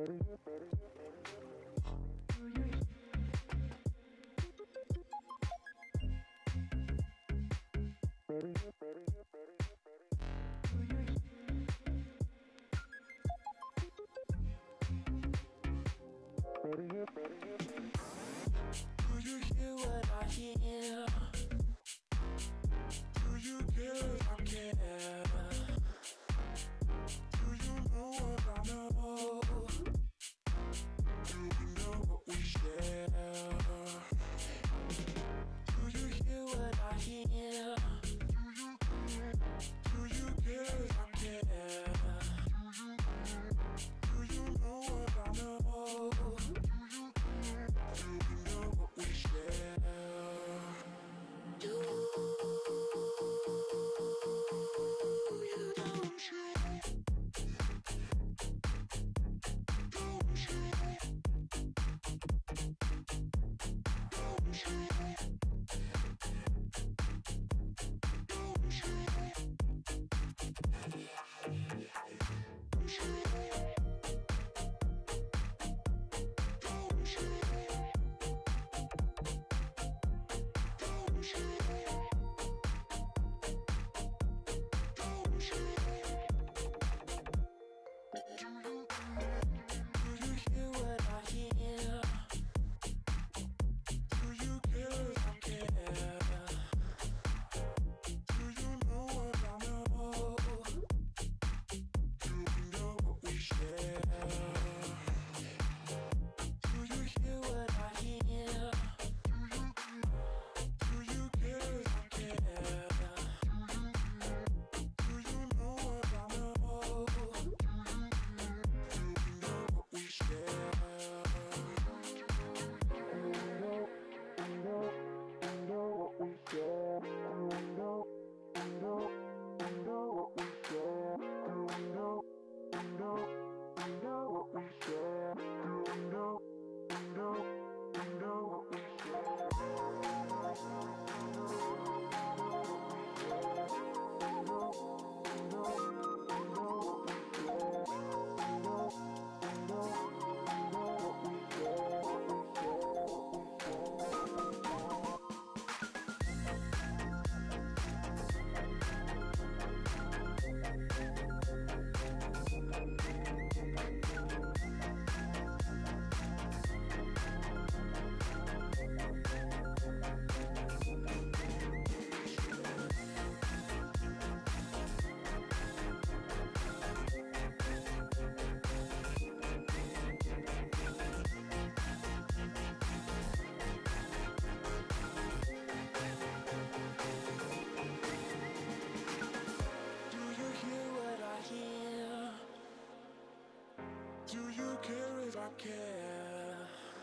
Do you care if I care?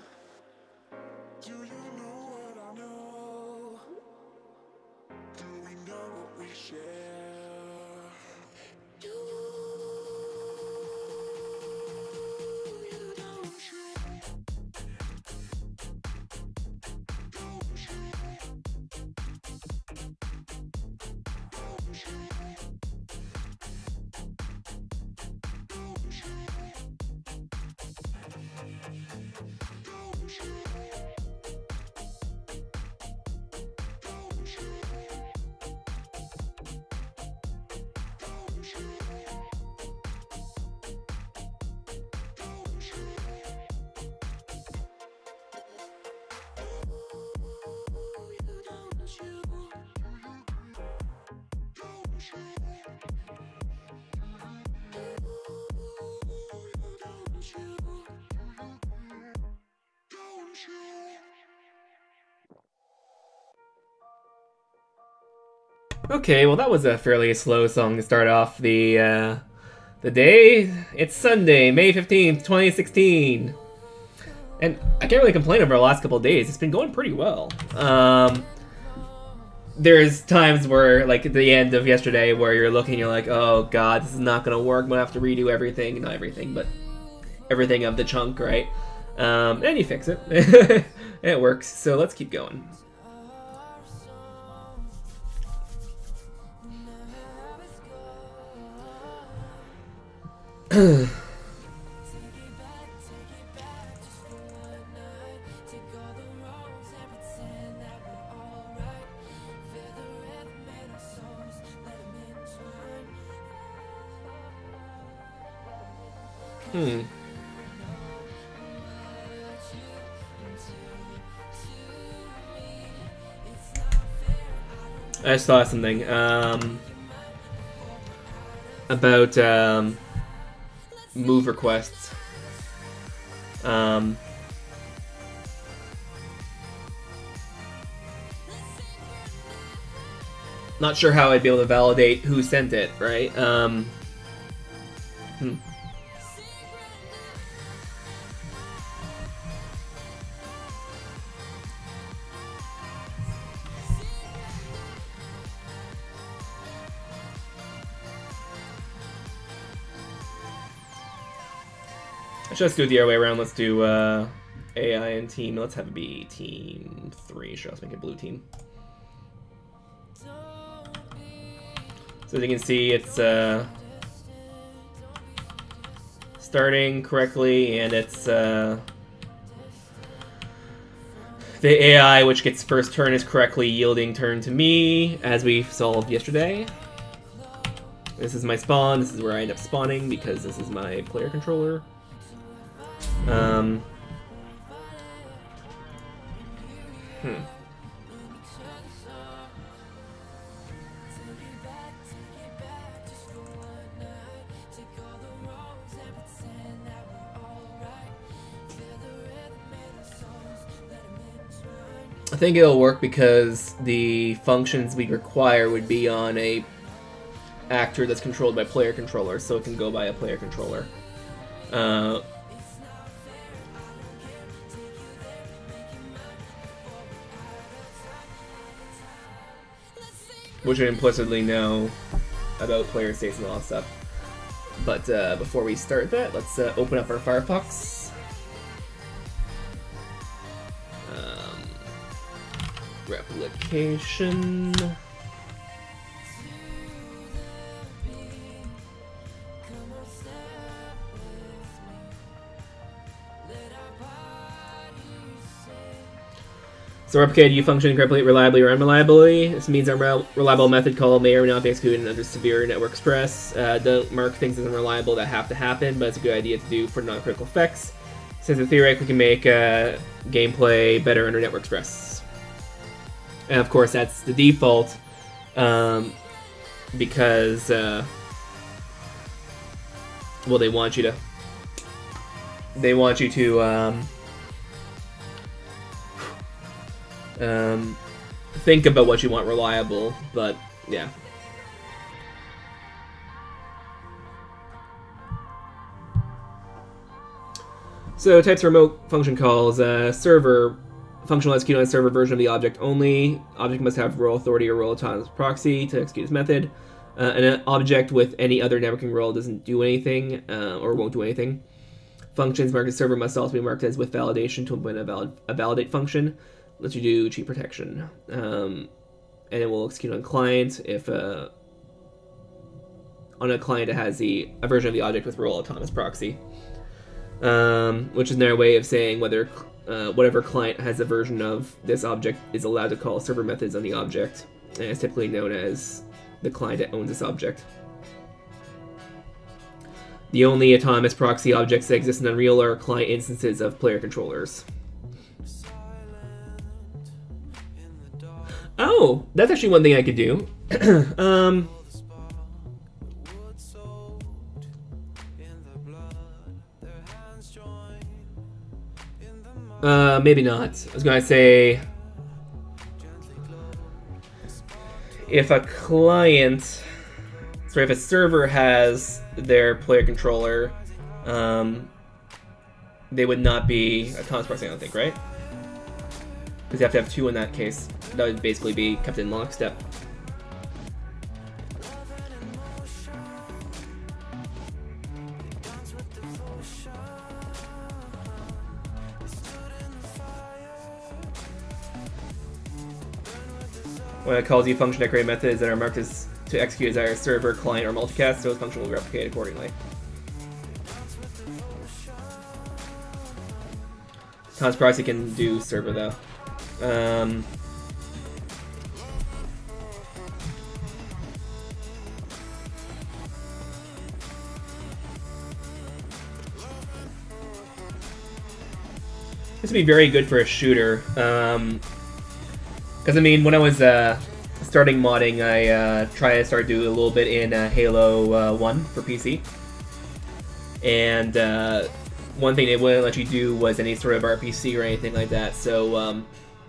Do you know what I know? Do we know what we share? Do you don't you? Don't you? Don't you? Okay, well that was a fairly slow song to start off the day. It's Sunday, May 15th, 2016. And I can't really complain over the last couple of days. It's been going pretty well. There's times where, like at the end of yesterday, where you're looking, you're like, oh god, this is not gonna work. I'm gonna have to redo everything. Not everything, but everything of the chunk, right? And you fix it. And it works, so let's keep going. I just thought of something about move requests. Not sure how I'd be able to validate who sent it, right? Let's do it the other way around. Let's do AI and team. Let's have it be team 3. Sure, let's make it blue team. So as you can see, it's starting correctly, and it's the AI which gets first turn is correctly yielding turn to me, as we solved yesterday. This is my spawn. This is where I end up spawning because this is my player controller. I think it'll work because the functions we require would be on a actor that's controlled by player controller, so it can go by a player controller. Which I implicitly know about player states and all that stuff. But before we start that, let's open up our Firefox. Replication. So replicate you function correctly, reliably, or unreliably. This means a reliable method call may or may not be executed under severe network stress. Don't mark things as unreliable that have to happen, but it's a good idea to do for non-critical effects, since in theory we can make gameplay better under network stress. And of course that's the default, because well, they want you to think about what you want reliable, but yeah. So types of remote function calls. Server function will execute on a server version of the object only. Object must have role authority or role autonomous proxy to execute its method. An object with any other networking role doesn't do anything, or won't do anything. Functions marked as server must also be marked as with validation to implement a validate function. Lets you do cheat protection, and it will execute on client if on a client that has a version of the object with role autonomous proxy, which is another way of saying whether whatever client has a version of this object is allowed to call server methods on the object, and it's typically known as the client that owns this object. The only autonomous proxy objects that exist in Unreal are client instances of player controllers. Oh, that's actually one thing I could do. Maybe not. I was gonna say, if a client, sorry, if a server has their player controller, they would not be autonomous proxy, I don't think, right? Because you have to have two in that case. That would basically be kept in lockstep. When it calls you function decorate methods that are marked as to execute as either server, client, or multicast, those functions will replicate accordingly. Autonomous proxy can do server though. This would be very good for a shooter. Because I mean, when I was starting modding, I tried to start doing a little bit in Halo 1 for PC. And one thing they wouldn't let you do was any sort of RPC or anything like that. So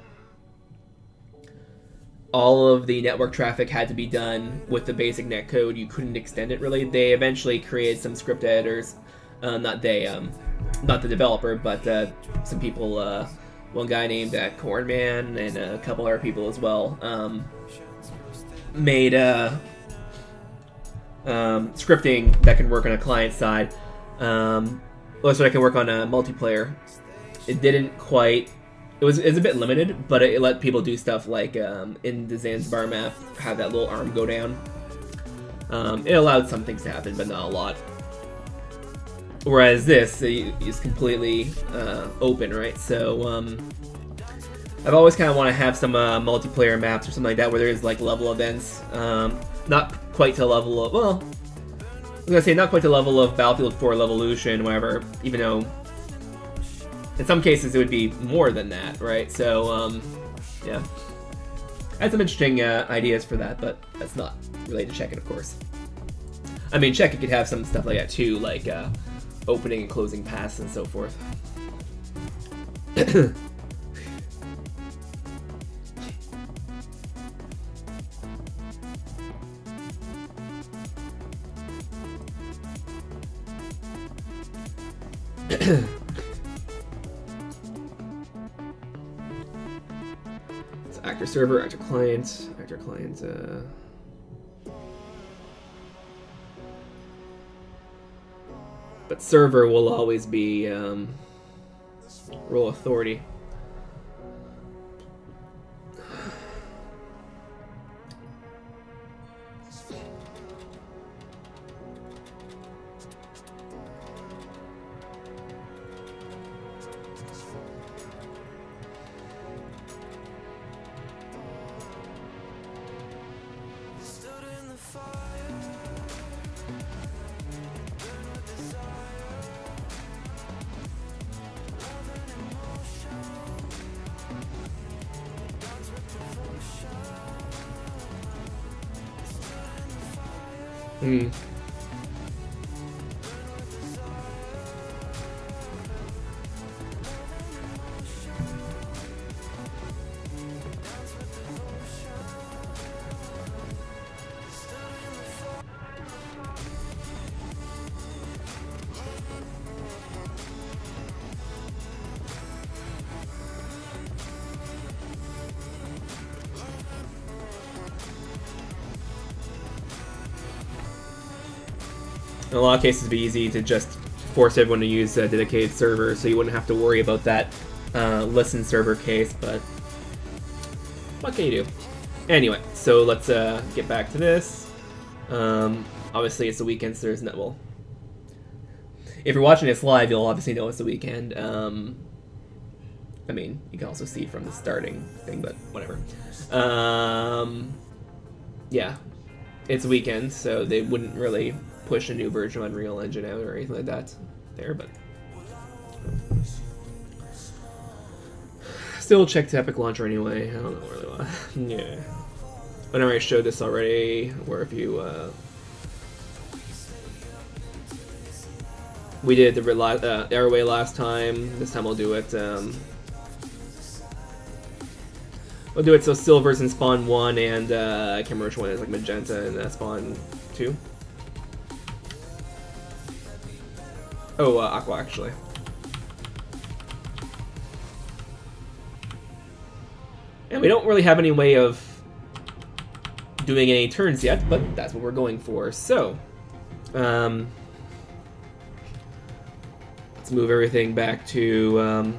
all of the network traffic had to be done with the basic netcode. You couldn't extend it really. They eventually created some script editors. Not the developer, but some people. One guy named Cornman and a couple other people as well made scripting that can work on a client side. So I can work on a multiplayer. It didn't quite. It was a bit limited, but it let people do stuff like in the Zanzibar map, have that little arm go down. It allowed some things to happen, but not a lot. Whereas this is completely open, right? So I've always kind of want to have some multiplayer maps or something like that where there's like level events. Not quite to the level of, well, I was gonna say not quite to the level of Battlefield 4 Levolution, whatever. Even though in some cases it would be more than that, right? So yeah, I had some interesting ideas for that, but that's not related to Check It, of course. I mean, Check It could have some stuff like that too, like opening and closing paths and so forth. So actor server, actor client, actor client. But server will always be role authority. Hmm. In a lot of cases, it'd be easy to just force everyone to use a dedicated server, so you wouldn't have to worry about that listen server case, but what can you do? Anyway, so let's get back to this. Obviously, it's the weekend, so there's no... Well, if you're watching this live, you'll obviously know it's the weekend. I mean, you can also see from the starting thing, but whatever. Yeah, it's a weekend, so they wouldn't really push a new version of Unreal Engine out or anything like that there, but still check to Epic Launcher anyway. I don't know really why. Yeah, I already showed this already, where if you we did the airway last time. This time I'll do it. I'll do it so silver's in spawn 1 and I can't remember which one is, like magenta in spawn 2. Oh, aqua, actually. And we don't really have any way of doing any turns yet, but that's what we're going for. So, let's move everything back to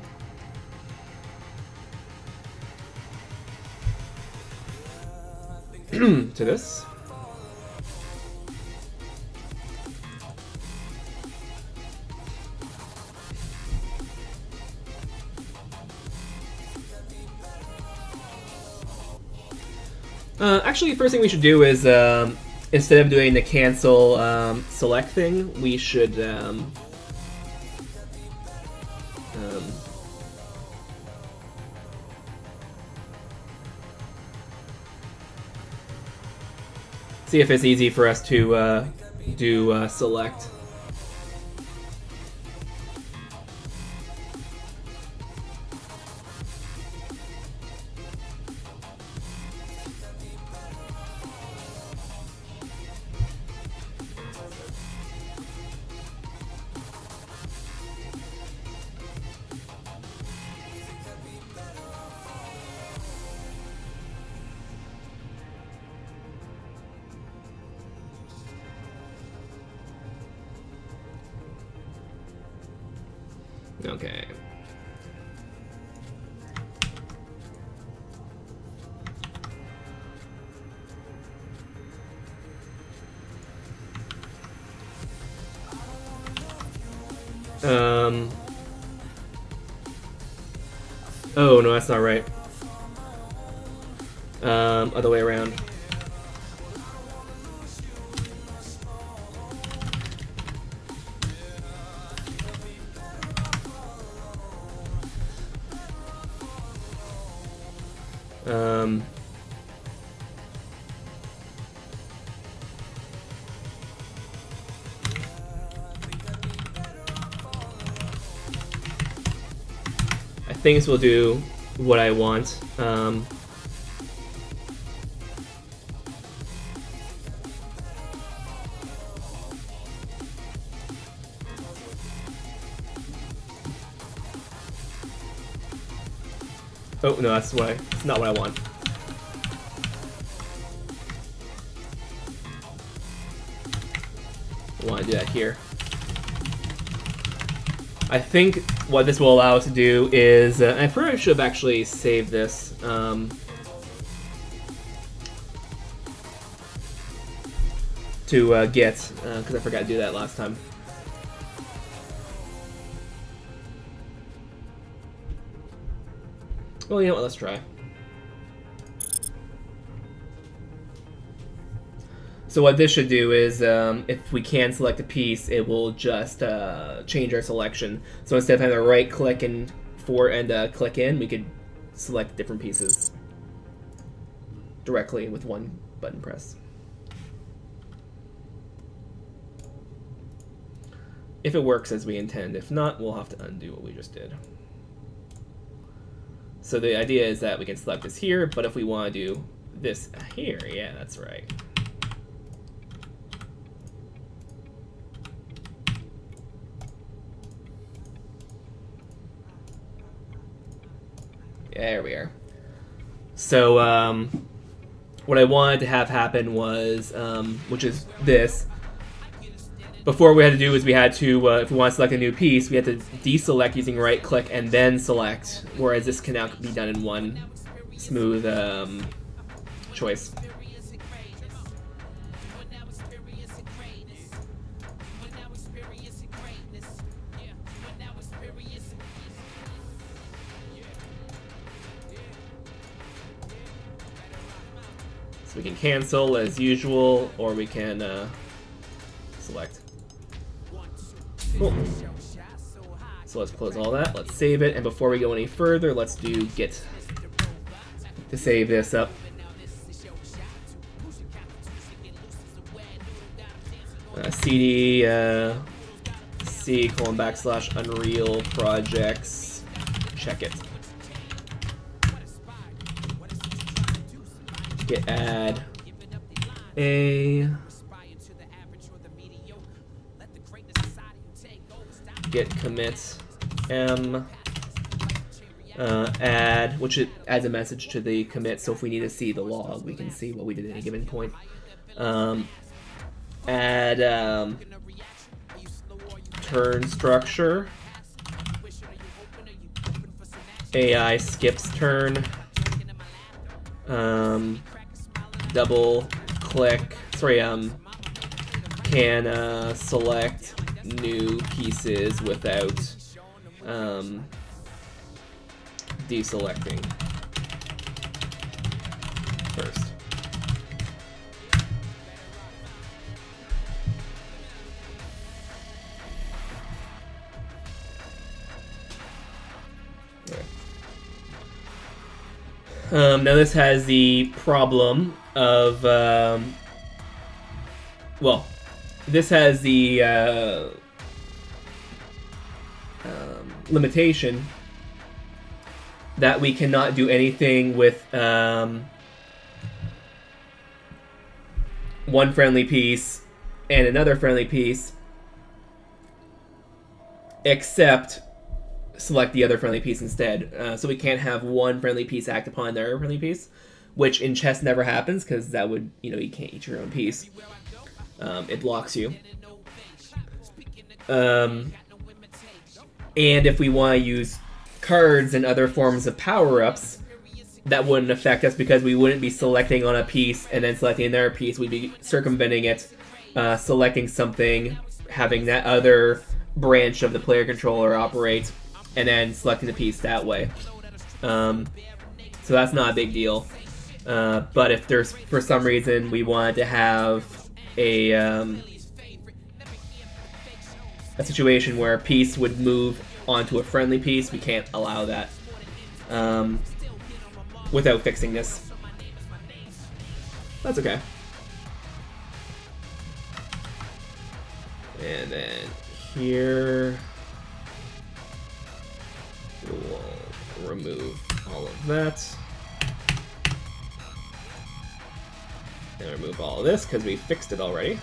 to this. Actually, the first thing we should do is, instead of doing the cancel select thing, we should See if it's easy for us to do select. Okay. Oh no, that's not right. Other way around. I think this will do what I want. Oh no, that's not what I want. I want to do that here. I think what this will allow us to do is, I probably should have actually saved this. To get, because I forgot to do that last time. Well, you know what, let's try. So what this should do is, if we can select a piece, it will just change our selection. So instead of having to right click and click in, we could select different pieces directly with one button press. If it works as we intend. If not, we'll have to undo what we just did. So the idea is that we can select this here, but if we want to do this here, yeah, that's right. There we are. So what I wanted to have happen was, which is this. Before, what we had to do is we had to, if we want to select a new piece, we had to deselect using right click and then select, whereas this can now be done in one smooth choice. So we can cancel as usual, or we can select. Cool. So let's close all that, let's save it, and before we go any further, let's do git to save this up. CD C / Unreal projects, check it. Git add a git commit m add, which it adds a message to the commit, so if we need to see the log, we can see what we did at any given point. Add turn structure, AI skips turn, double click, can select new pieces without deselecting first. Okay. Now this has the problem of well, this has the limitation that we cannot do anything with one friendly piece and another friendly piece except select the other friendly piece instead. So we can't have one friendly piece act upon another friendly piece, which in chess never happens because that would, you know, you can't eat your own piece. It blocks you. And if we want to use cards and other forms of power-ups, that wouldn't affect us because we wouldn't be selecting on a piece and then selecting another piece. We'd be circumventing it, selecting something, having that other branch of the player controller operate, and then selecting the piece that way. So that's not a big deal. But if there's, for some reason, we wanted to have a situation where a piece would move onto a friendly piece, we can't allow that without fixing this. That's okay. And then here we'll remove all of that. And remove all of this because we fixed it already.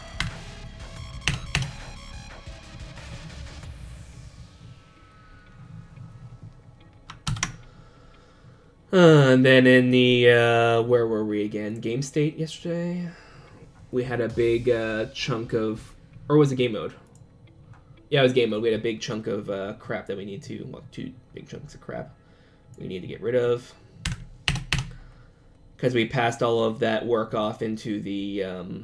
And then in the, where were we again? Game state yesterday? We had a big chunk of, or was it game mode? Yeah, it was game mode. We had a big chunk of crap that we need to, well, 2 big chunks of crap we need to get rid of. Because we passed all of that work off into the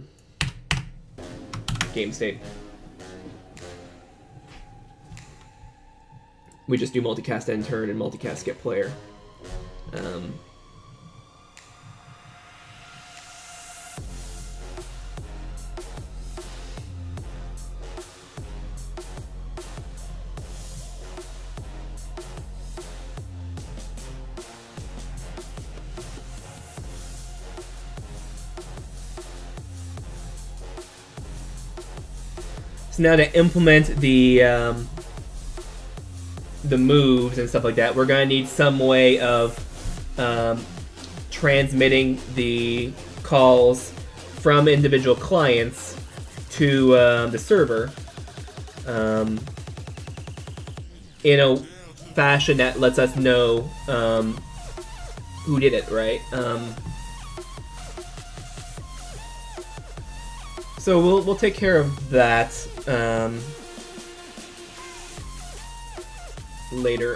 game state. We just do multicast end turn and multicast skip player. So now to implement the moves and stuff like that, we're gonna need some way of transmitting the calls from individual clients to the server in a fashion that lets us know who did it, right? So we'll take care of that later.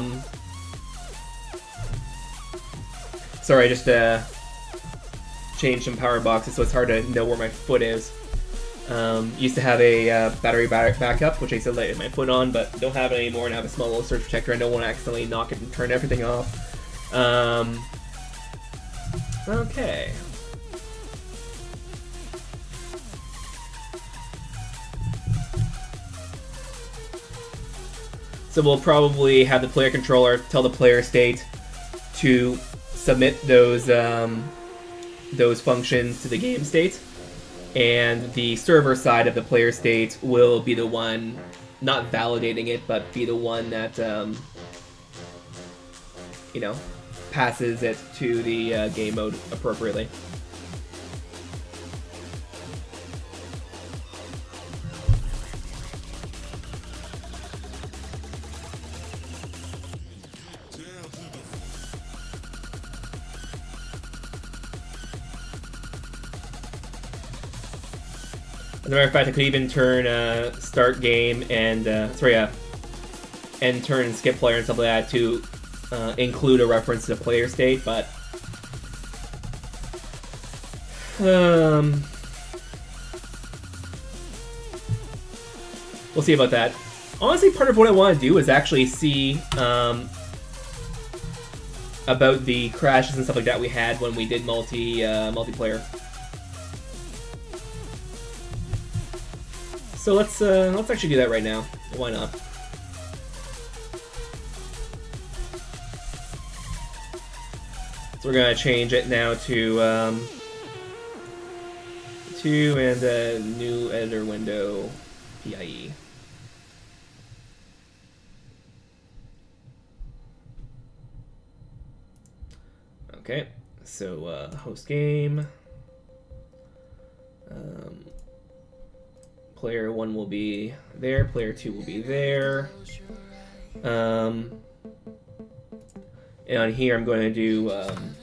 Sorry, I just changed some power boxes, so it's hard to know where my foot is. Used to have a battery backup, which I still let my foot on, but don't have it anymore, and I have a small little surge protector. I don't want to accidentally knock it and turn everything off. Okay. So we'll probably have the player controller tell the player state to submit those functions to the game state, and the server side of the player state will be the one not validating it, but be the one that you know, passes it to the game mode appropriately. As a matter of fact, I could even turn start game and end turn and skip player and stuff like that to include a reference to player state, but we'll see about that. Honestly, part of what I want to do is actually see about the crashes and stuff like that we had when we did multiplayer. So let's actually do that right now. Why not? So we're gonna change it now to 2 and a new editor window, PIE. Okay, so host game. Player 1 will be there, player 2 will be there. And on here I'm going to do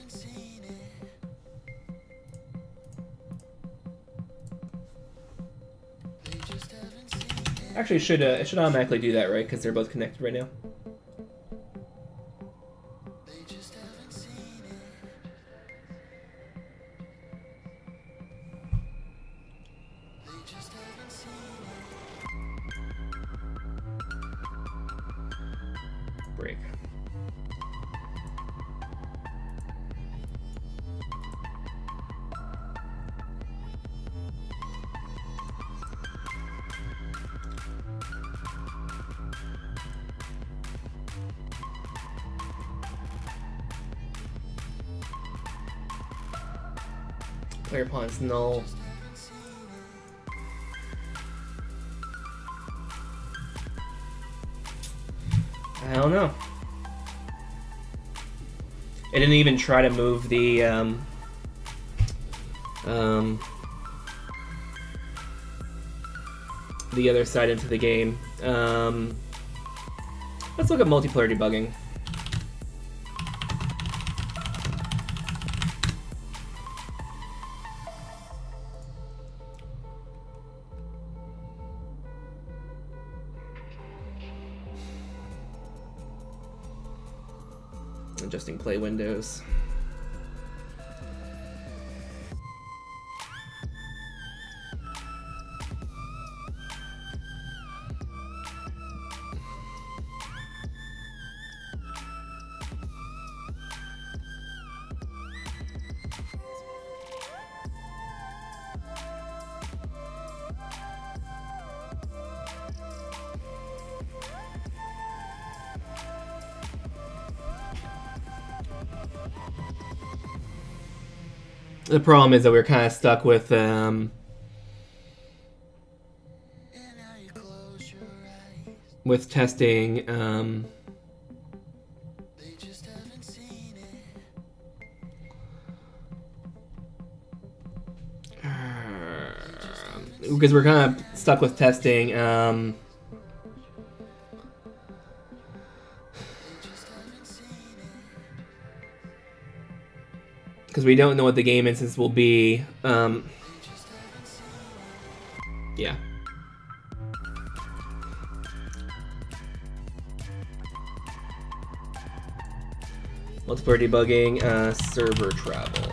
actually it should automatically do that, right? Because they're both connected right now. Break. Player pawn's null. I don't know. It didn't even try to move the other side into the game. Let's look at multiplayer debugging. Adjusting play windows. The problem is that we're kind of stuck with testing because we're kind of stuck with testing because we don't know what the game instance will be. Yeah. Multiplayer debugging, ServerTravel.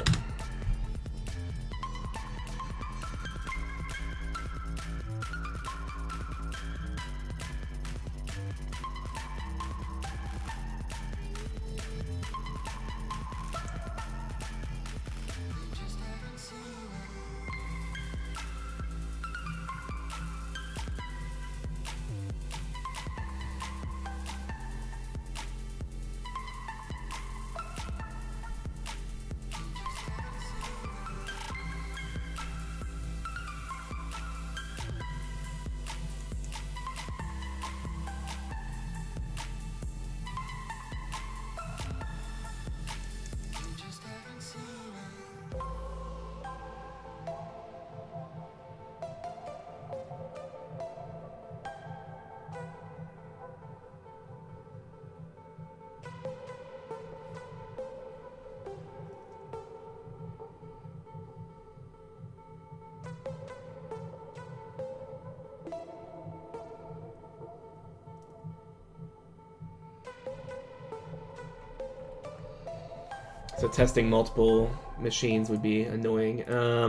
So testing multiple machines would be annoying.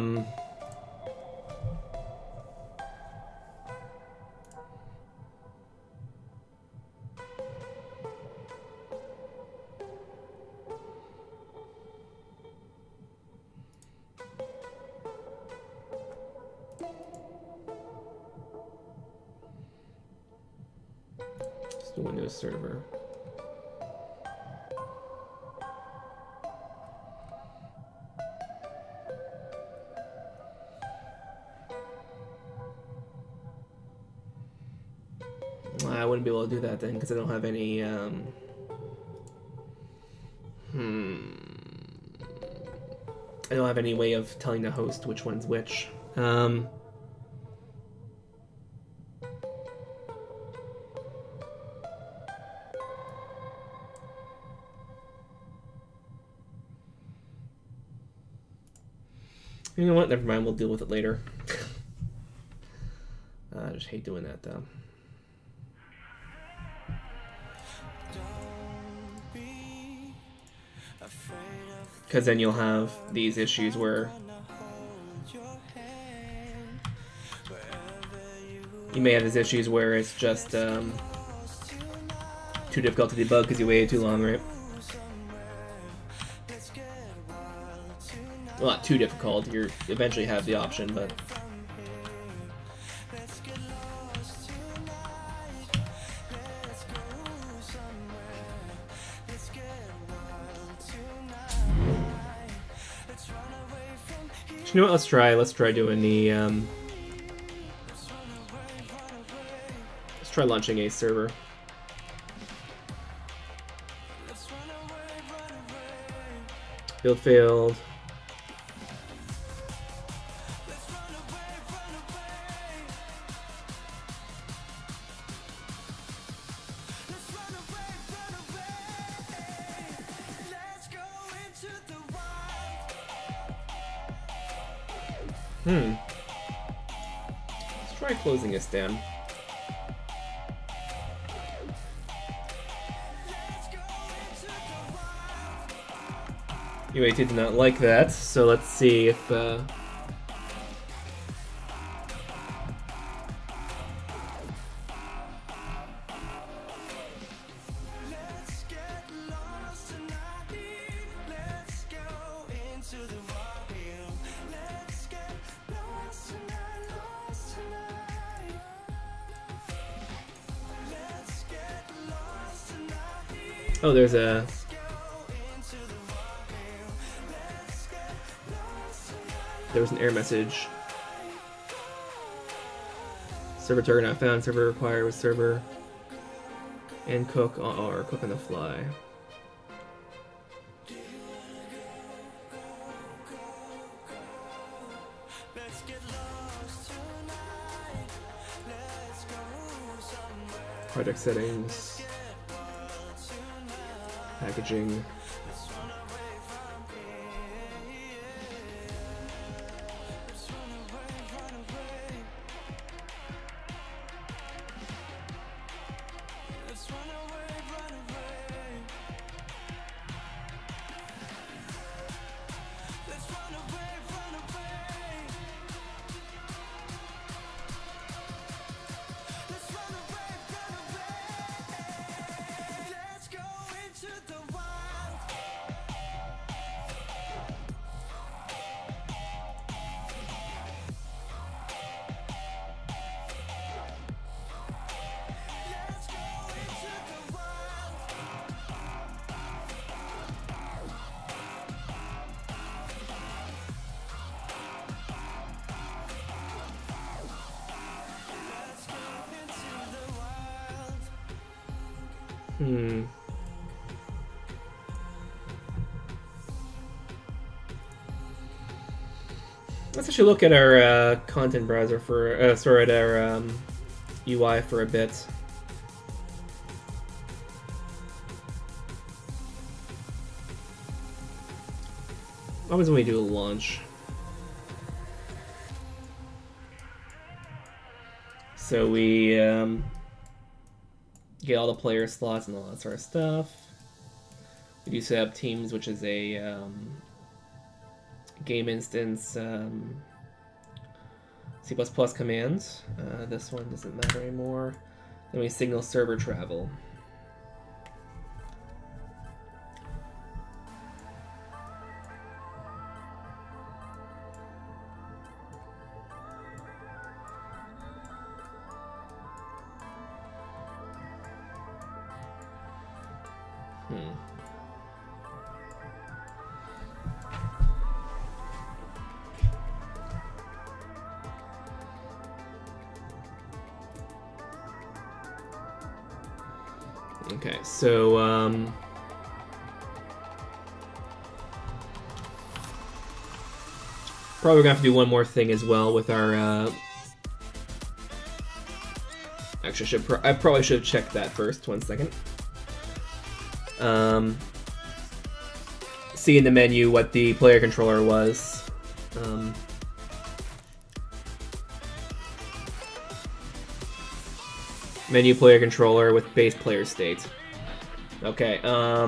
Just the Windows server. I wouldn't be able to do that then because I don't have any. I don't have any way of telling the host which one's which. You know what? Never mind. We'll deal with it later. I just hate doing that, though. Because then you'll have these issues where you may have these issues where it's just too difficult to debug because you waited too long, right? Well, not too difficult. You eventually have the option, but you know what? Let's try doing the let's try launching a server. Build failed. Let's try closing this down. UAT did not like that, so let's see if oh, there's a there was an error message. Server target not found. Server required with server and cook or cook on the fly. Project settings. Packaging. Let's actually look at our content browser for, sorry, at our UI for a bit. What happens when we do a launch? So we get all the player slots and all that sort of stuff. We do set up Teams, which is a game instance C++ command. This one doesn't matter anymore. Then we signal ServerTravel. Okay, so probably gonna have to do one more thing as well with our. Actually, I probably should have checked that first. 1 second. See in the menu what the player controller was. Menu player controller with base player state. Okay.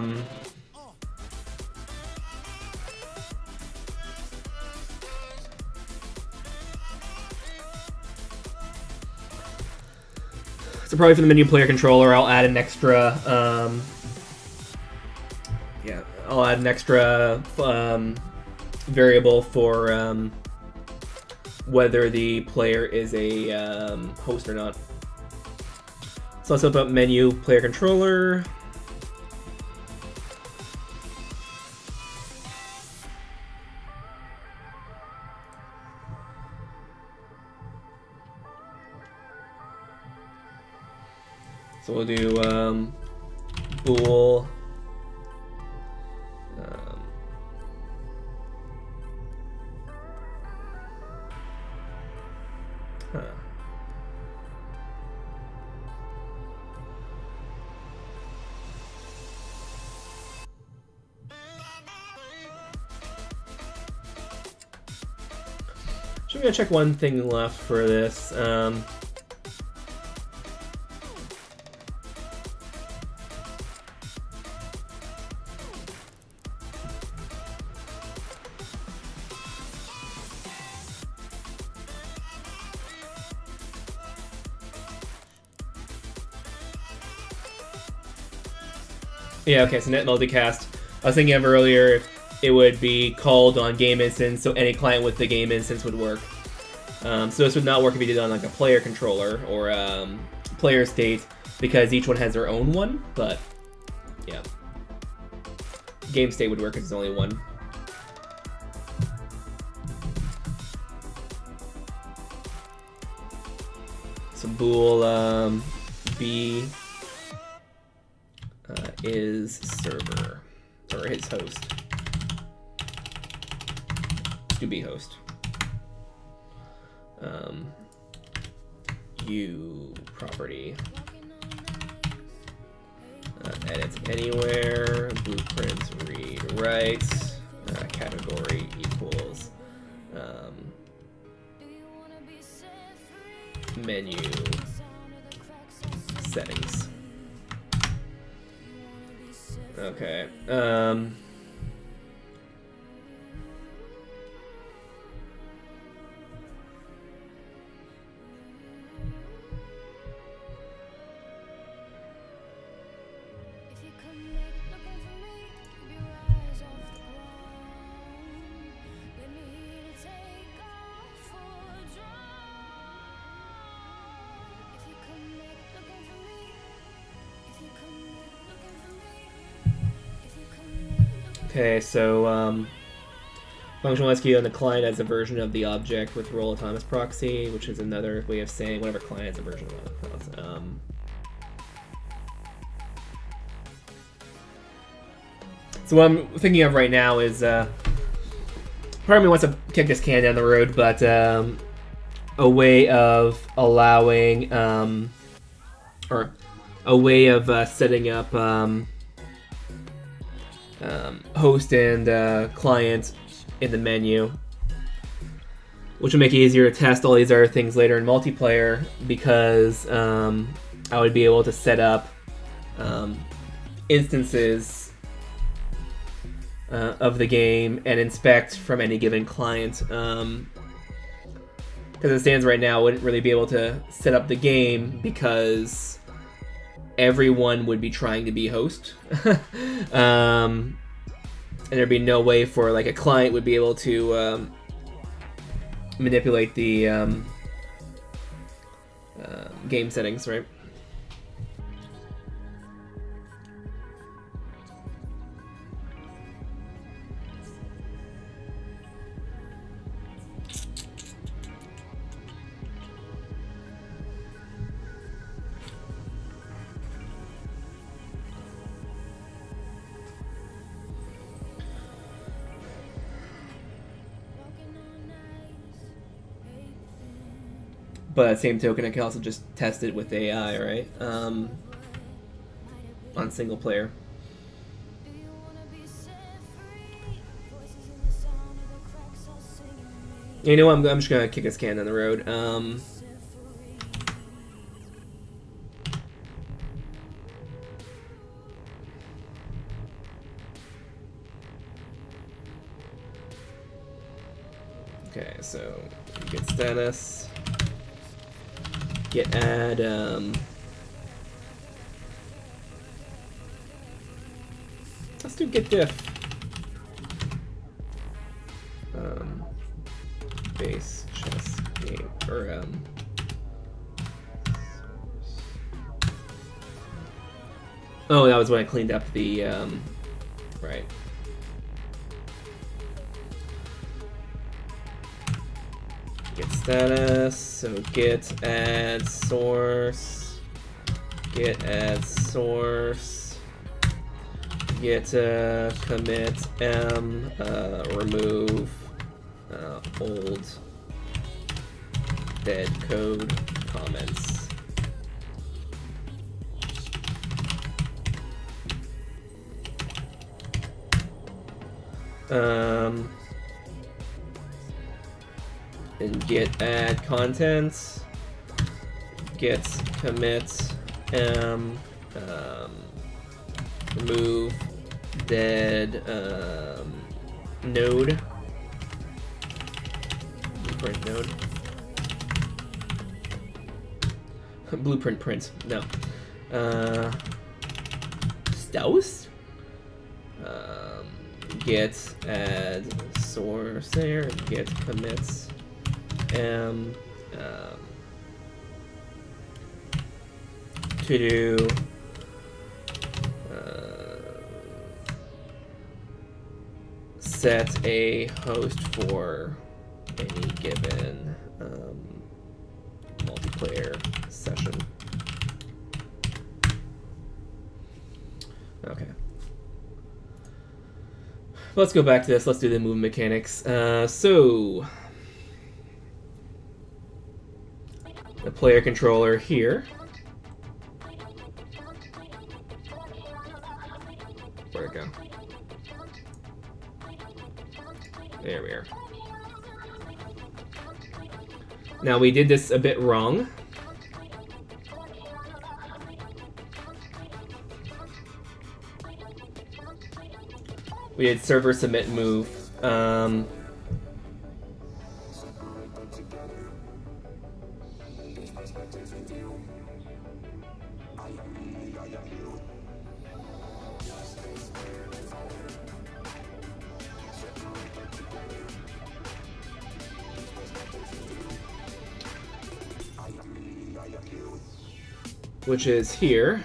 So probably for the menu player controller, I'll add an extra. Yeah, I'll add an extra variable for whether the player is a host or not. So let's open up menu player controller. So we'll do bool So I'm gonna check one thing left for this. Yeah, okay, so net multicast. I was thinking of earlier, it would be called on game instance, so any client with the game instance would work. So this would not work if you did it on like a player controller or player state, because each one has their own one, but yeah. Game state would work because there's only one. So bool B is server, or his host. To be host. U property. Edit anywhere. Blueprint read write. Category equals menu settings. Okay. Okay, so functional SQL on the client as a version of the object with role autonomous proxy, which is another way of saying whatever client has a version of it. So what I'm thinking of right now is part of me wants to kick this can down the road, but a way of allowing or a way of setting up host and client in the menu, which will make it easier to test all these other things later in multiplayer, because I would be able to set up instances of the game and inspect from any given client. Because it stands right now, I wouldn't really be able to set up the game because everyone would be trying to be host. And there'd be no way for like a client would be able to manipulate the game settings, right? But at the same token, I can also just test it with AI, right? On single player. You know, I'm just gonna kick his can down the road. Okay, so get status, get add. Let's do get diff. Base chess game or oh, that was when I cleaned up the right. Get status, so get add source, get add source, get commit m, remove old dead code comments. And get add content, get commit remove dead node, blueprint node, blueprint print, no, Stouse, get add source there, get commits to do set a host for any given multiplayer session. Okay. Let's go back to this. Let's do the movement mechanics. So the player controller here. Where'd it go? There we are. Now we did this a bit wrong. We did server submit move. Which is here.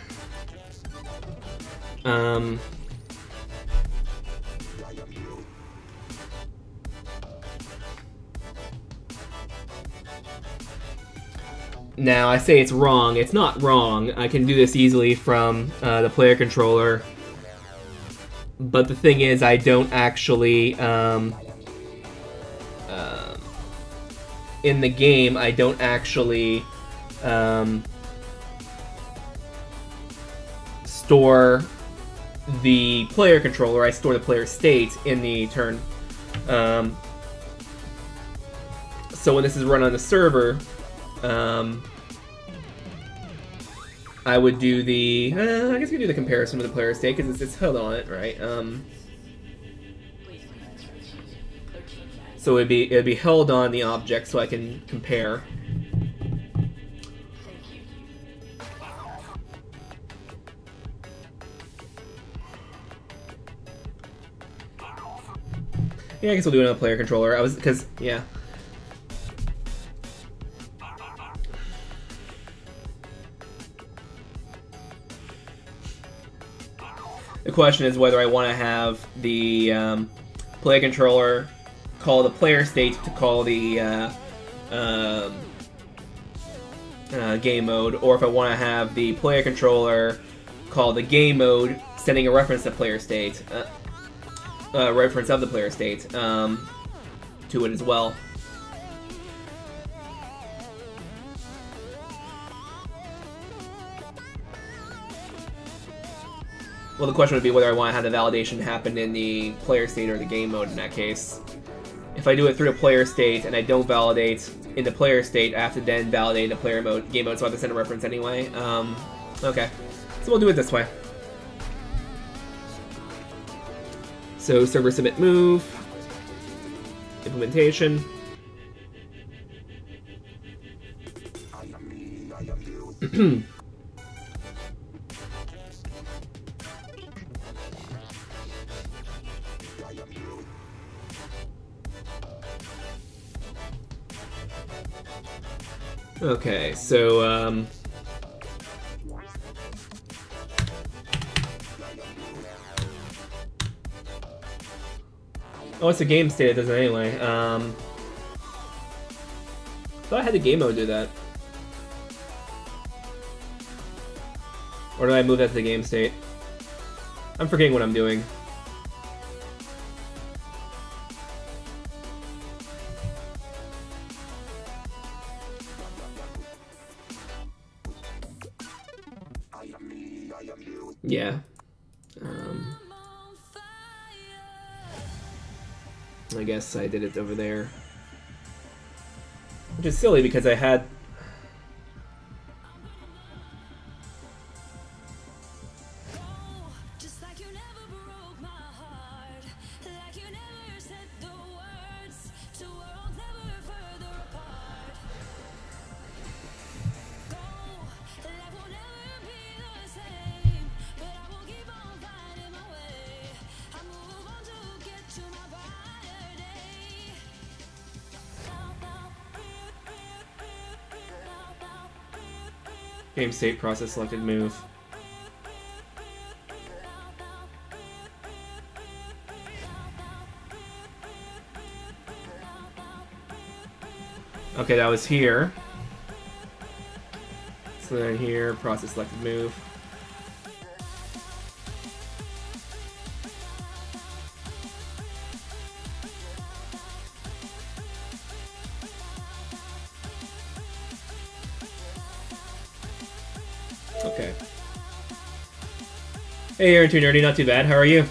Now, I say it's wrong. It's not wrong. I can do this easily from the player controller. But the thing is, I don't actually... in the game, I don't actually... store the player controller. I store the player state in the turn. So when this is run on the server, I would do the I guess we do the comparison with the player state because it's held on it, right? So it'd be held on the object, so I can compare. Yeah, I guess we'll do it on a player controller. Yeah. The question is whether I want to have the player controller call the player state to call the game mode, or if I want to have the player controller call the game mode, sending a reference to player state. Reference of the player state to it as well. well, the question would be whether I want to have the validation happen in the player state or the game mode in that case. If I do it through the player state and I don't validate in the player state, I have to then validate the player mode, game mode, so I have to send a reference anyway. Okay, so we'll do it this way. So server submit move, implementation. Okay, so oh, it's a game state, it does it anyway. Thought I had the game mode do that. Or did I move that to the game state? I'm forgetting what I'm doing. Yeah. I guess I did it over there. Which is silly because I had... Game state, process selected, move. Okay, that was here. So then here, process selected, move. Okay. Hey, Aaron, too nerdy, not too bad. How are you?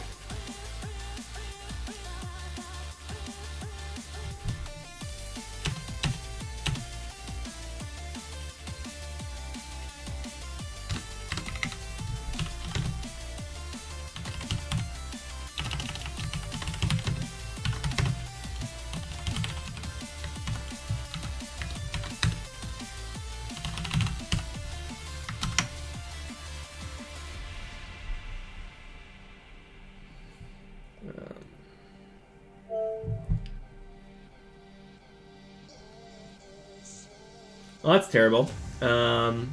Well, that's terrible. So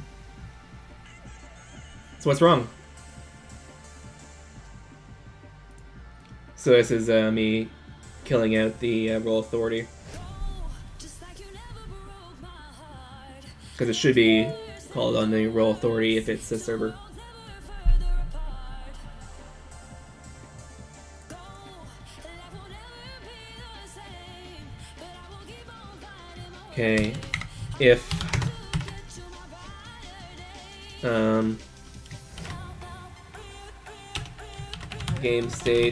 what's wrong? So this is me killing out the role authority. Because it should be called on the role authority if it's a server. Okay, if game state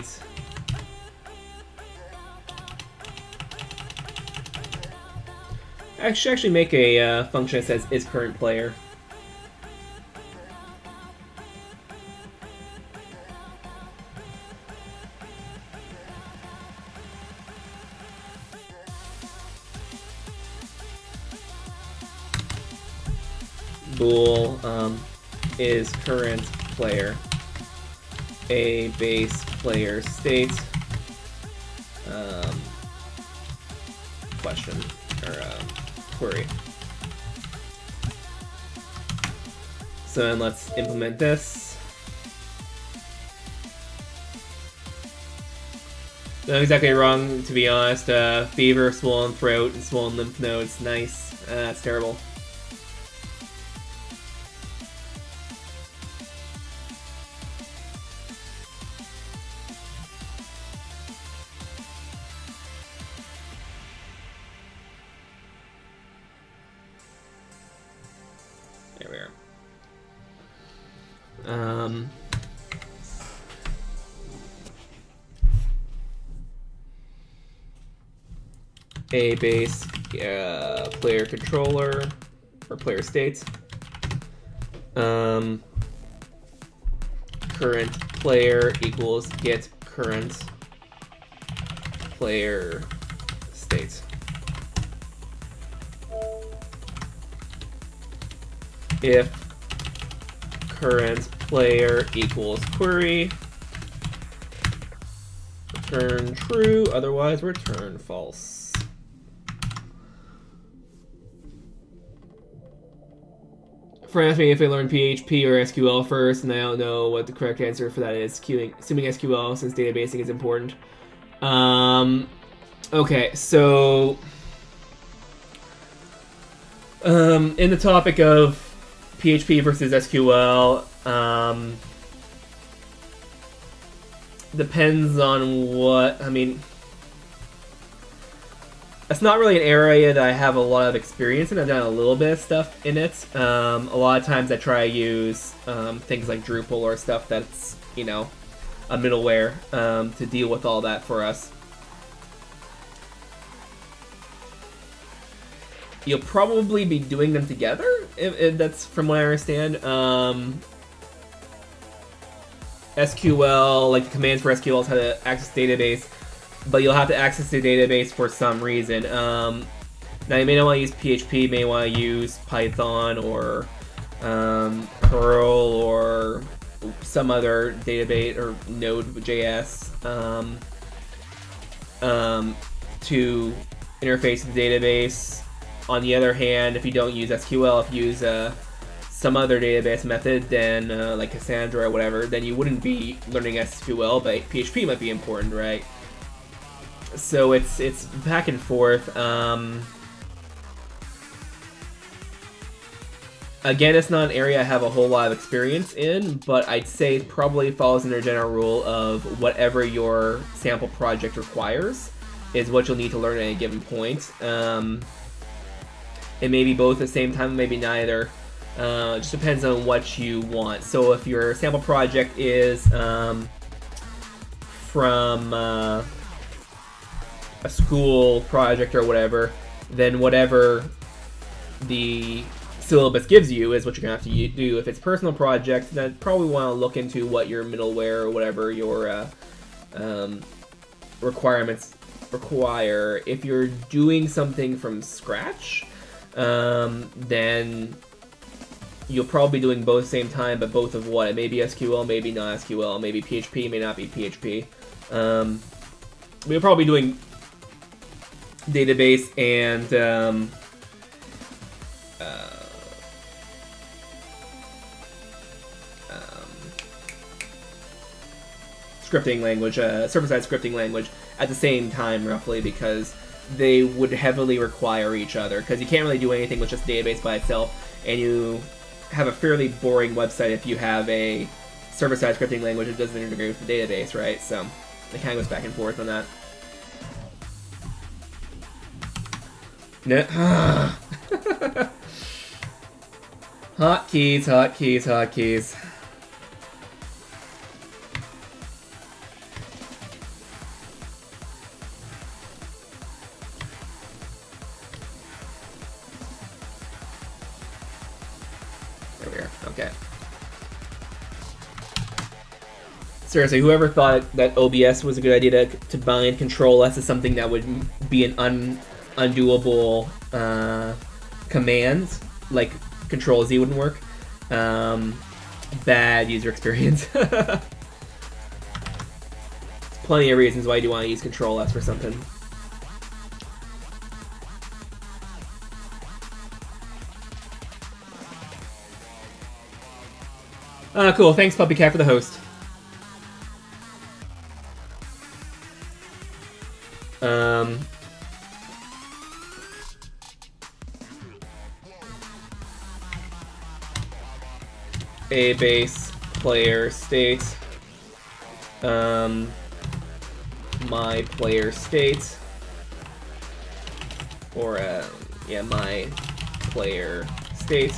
I should actually make a function that says is current player. Bool is current player a base player state question or query. So then let's implement this. Not exactly wrong, to be honest. Fever, swollen throat, and swollen lymph nodes. Nice. That's terrible. There we are. a base player controller or player state. Current player equals get current player state. If current player equals query, return true, otherwise return false. Friend asked me if I learned PHP or SQL first, and I don't know what the correct answer for that is. Assuming SQL, since databasing is important. Okay, so in the topic of PHP versus SQL, depends on what, I mean, it's not really an area that I have a lot of experience in. I've done a little bit of stuff in it. A lot of times I try to use things like Drupal or stuff that's, you know, a middleware to deal with all that for us. You'll probably be doing them together, if that's from what I understand. SQL, like the commands for SQL is how to access database, but you'll have to access the database for some reason. Now you may not want to use PHP, you may want to use Python or Perl or some other database or Node.js to interface with the database. On the other hand, if you don't use SQL, if you use some other database method, then like Cassandra or whatever, then you wouldn't be learning SQL, but PHP might be important, right? So it's back and forth. Again, it's not an area I have a whole lot of experience in, but I'd say it probably falls under a general rule of whatever your sample project requires is what you'll need to learn at a given point. It may be both at the same time, maybe neither. It just depends on what you want. So if your sample project is from a school project or whatever, then whatever the syllabus gives you is what you're going to have to do. If it's a personal project, then probably want to look into what your middleware or whatever your requirements require. If you're doing something from scratch, then you'll probably be doing both at the same time, but both of what? It may be SQL, maybe not SQL, maybe PHP, may not be PHP. We'll probably be doing database and scripting language, server-side scripting language at the same time, roughly, because they would heavily require each other, because you can't really do anything with just database by itself, and you have a fairly boring website if you have a server-side scripting language that doesn't integrate with the database, right? So it kind of goes back and forth on that. Hotkeys, hotkeys, hotkeys. There we are. Okay. Seriously, whoever thought that OBS was a good idea to bind Control S is something that would be an undoable command, like Control Z wouldn't work. Bad user experience. Plenty of reasons why you do want to use Control S for something. Cool. Thanks, Puppy Cat, for the host. A base player state, my player state, or yeah, my player state,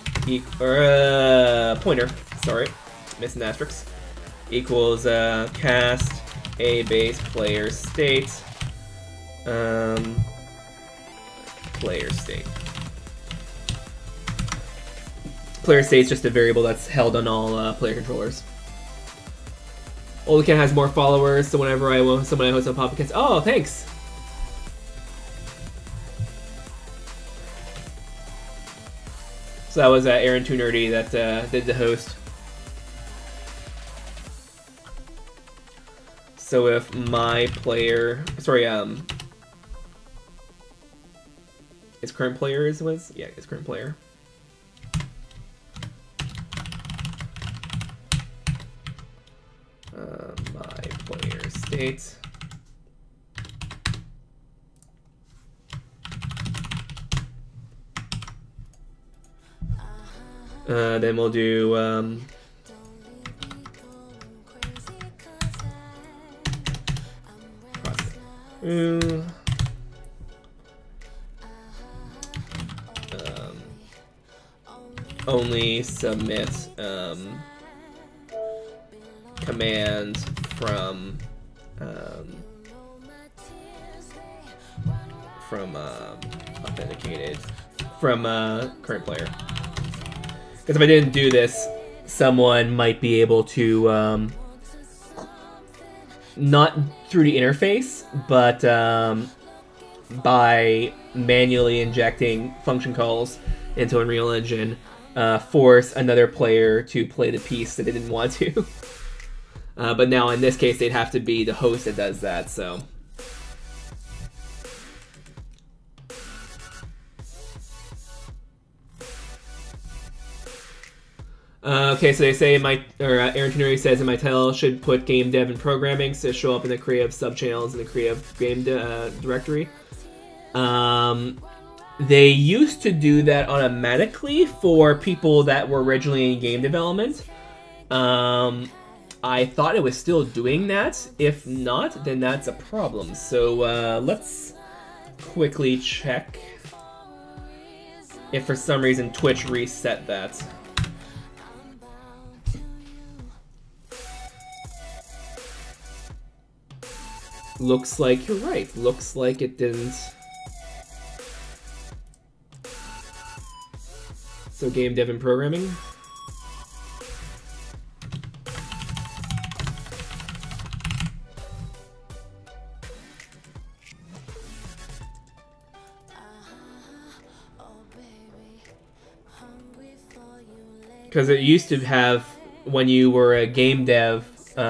pointer, sorry, missing asterisk, equals cast a base player state, player state. Player state is just a variable that's held on all player controllers. Oldcat has more followers, so whenever I want someone I host a podcast. Oh, thanks. So that was Aaron Too Nerdy that did the host. So if my player, sorry, his current player was his current player. My player state. Then we'll do only submit command from authenticated from current player. Because if I didn't do this, someone might be able to not through the interface, but by manually injecting function calls into Unreal Engine, force another player to play the piece that they didn't want to. But now in this case, they'd have to be the host that does that, so. Okay, so they say Aaron Teneri says in my title should put game dev and programming to show up in the creative subchannels in the creative game directory. They used to do that automatically for people that were originally in game development. I thought it was still doing that. If not, then that's a problem. So let's quickly check if for some reason Twitch reset that. Looks like you're right. Looks like it didn't. So game dev and programming. Because it used to have, when you were a game dev,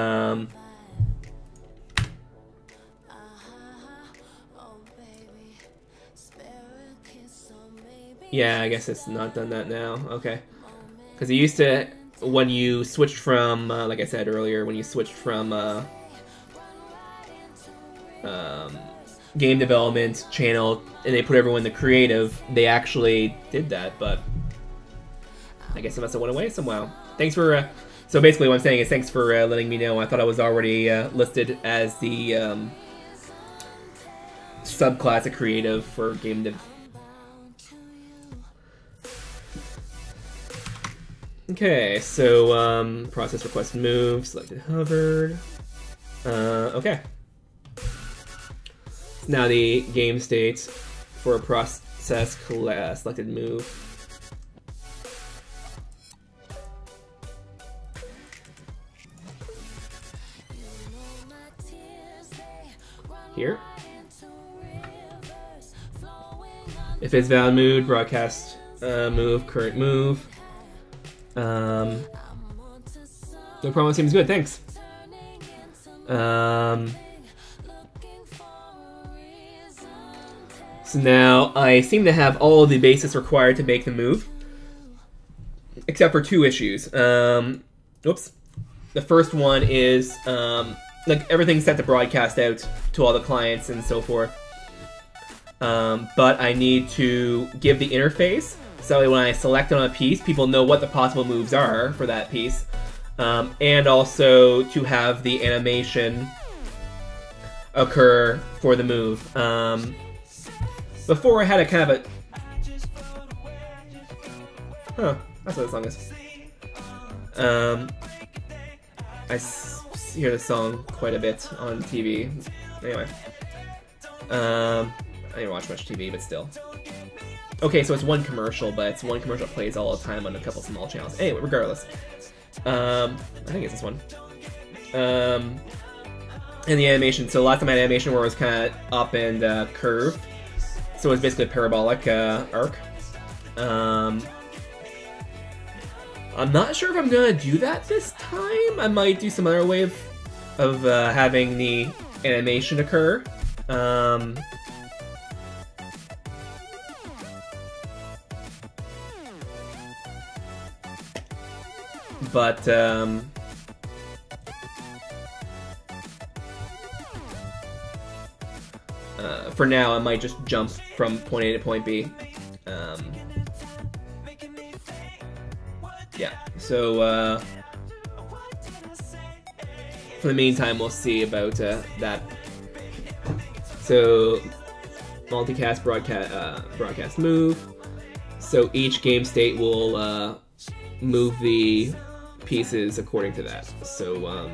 yeah, I guess it's not done that now. Okay. Because it used to, when you switched from, like I said earlier, when you switched from game development channel and they put everyone in the creative, they actually did that, but I guess it must have went away somehow. Thanks for, so basically what I'm saying is thanks for letting me know. I thought I was already listed as the subclass of creative for game dev. Okay, so process request move, selected hovered. Okay. Now the game state for a process selected move. Here. If it's valid mood, broadcast move, current move. No problem, seems good, thanks. So now I seem to have all the basis required to make the move, except for two issues. Oops. The first one is like everything's set to broadcast out to all the clients and so forth. But I need to give the interface. So when I select on a piece, people know what the possible moves are for that piece. And also to have the animation occur for the move. Before I had a kind of a... Huh, that's what the song is. I hear the song quite a bit on TV. Anyway. I didn't watch much TV, but still. Okay, so it's one commercial, but it's one commercial that plays all the time on a couple small channels. Anyway, regardless. I think it's this one. And the animation, so last time I had animation where it was kind of up and curved. So it's basically a parabolic arc. I'm not sure if I'm gonna do that this time. I might do some other way of having the animation occur. But for now, I might just jump from point A to point B. Yeah, so for the meantime, we'll see about that. So multicast broadcast move. So each game state will move the pieces according to that. So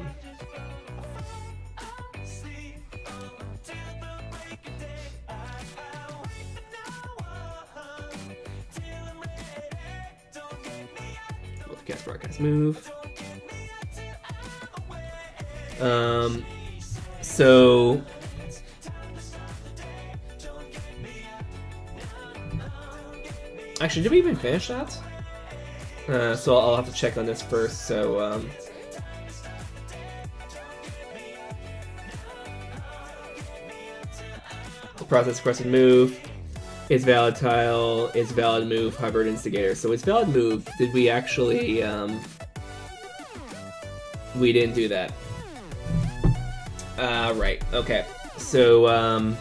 multicast broadcast move. So actually, did we even finish that? So I'll have to check on this first. So the process requested move is valid tile is valid move hybrid instigator. So it's valid move. Did we actually? We didn't do that. Right. Okay. So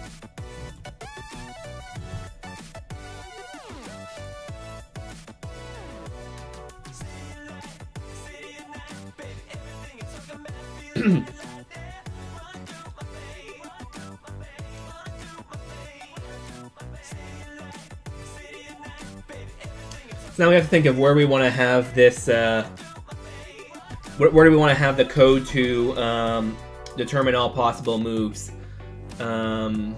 so now we have to think of where we want to have this, where do we want to have the code to determine all possible moves. Whether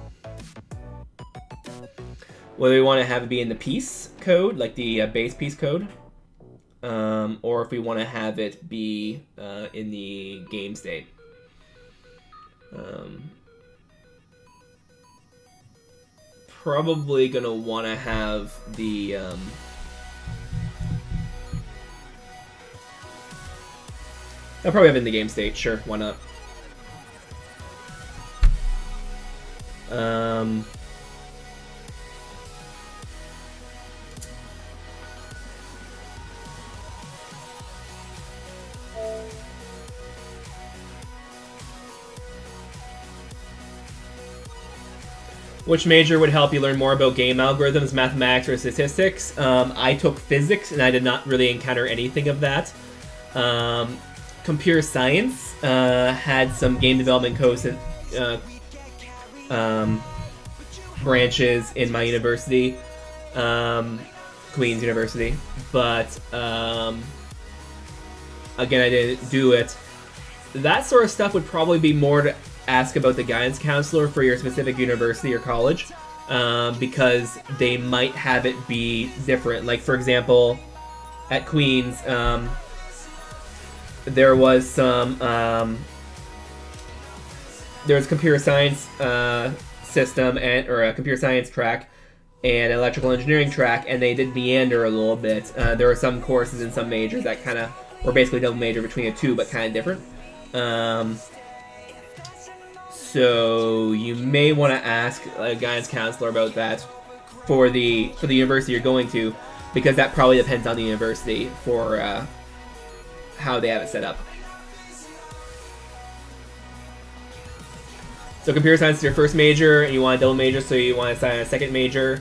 we want to have it be in the piece code, like the base piece code, or if we want to have it be in the game state. Probably gonna want to have the I'll probably have it in the game state. Sure, why not? Which major would help you learn more about game algorithms, mathematics, or statistics? I took physics, and I did not really encounter anything of that. Computer science had some game development codes and branches in my university, Queen's University, but again, I didn't do it. That sort of stuff would probably be more to ask about the guidance counselor for your specific university or college, because they might have it be different. Like, for example, at Queen's, there was some there was a computer science system or a computer science track and an electrical engineering track, and they did meander a little bit. There were some courses in some majors that kind of were basically double major between the two, but kind of different. So you may want to ask a guidance counselor about that for the university you're going to, because that probably depends on the university for how they have it set up. So computer science is your first major, and you want a double major, so you want to assign a second major.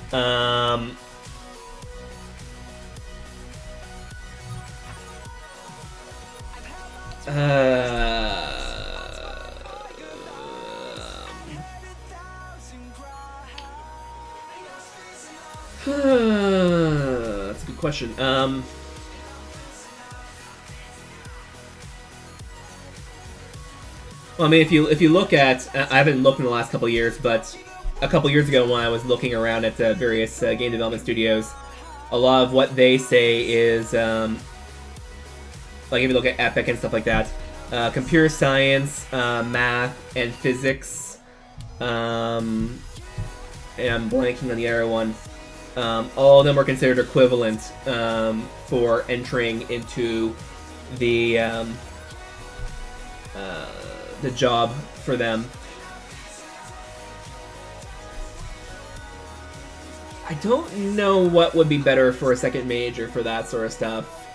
That's a good question. Well, I mean, if you look at, I haven't looked in the last couple of years, but a couple years ago when I was looking around at various game development studios, a lot of what they say is, like if you look at Epic and stuff like that, computer science, math, and physics, and I'm blanking on the other one, all of them are considered equivalent for entering into the job for them. I don't know what would be better for a second major for that sort of stuff.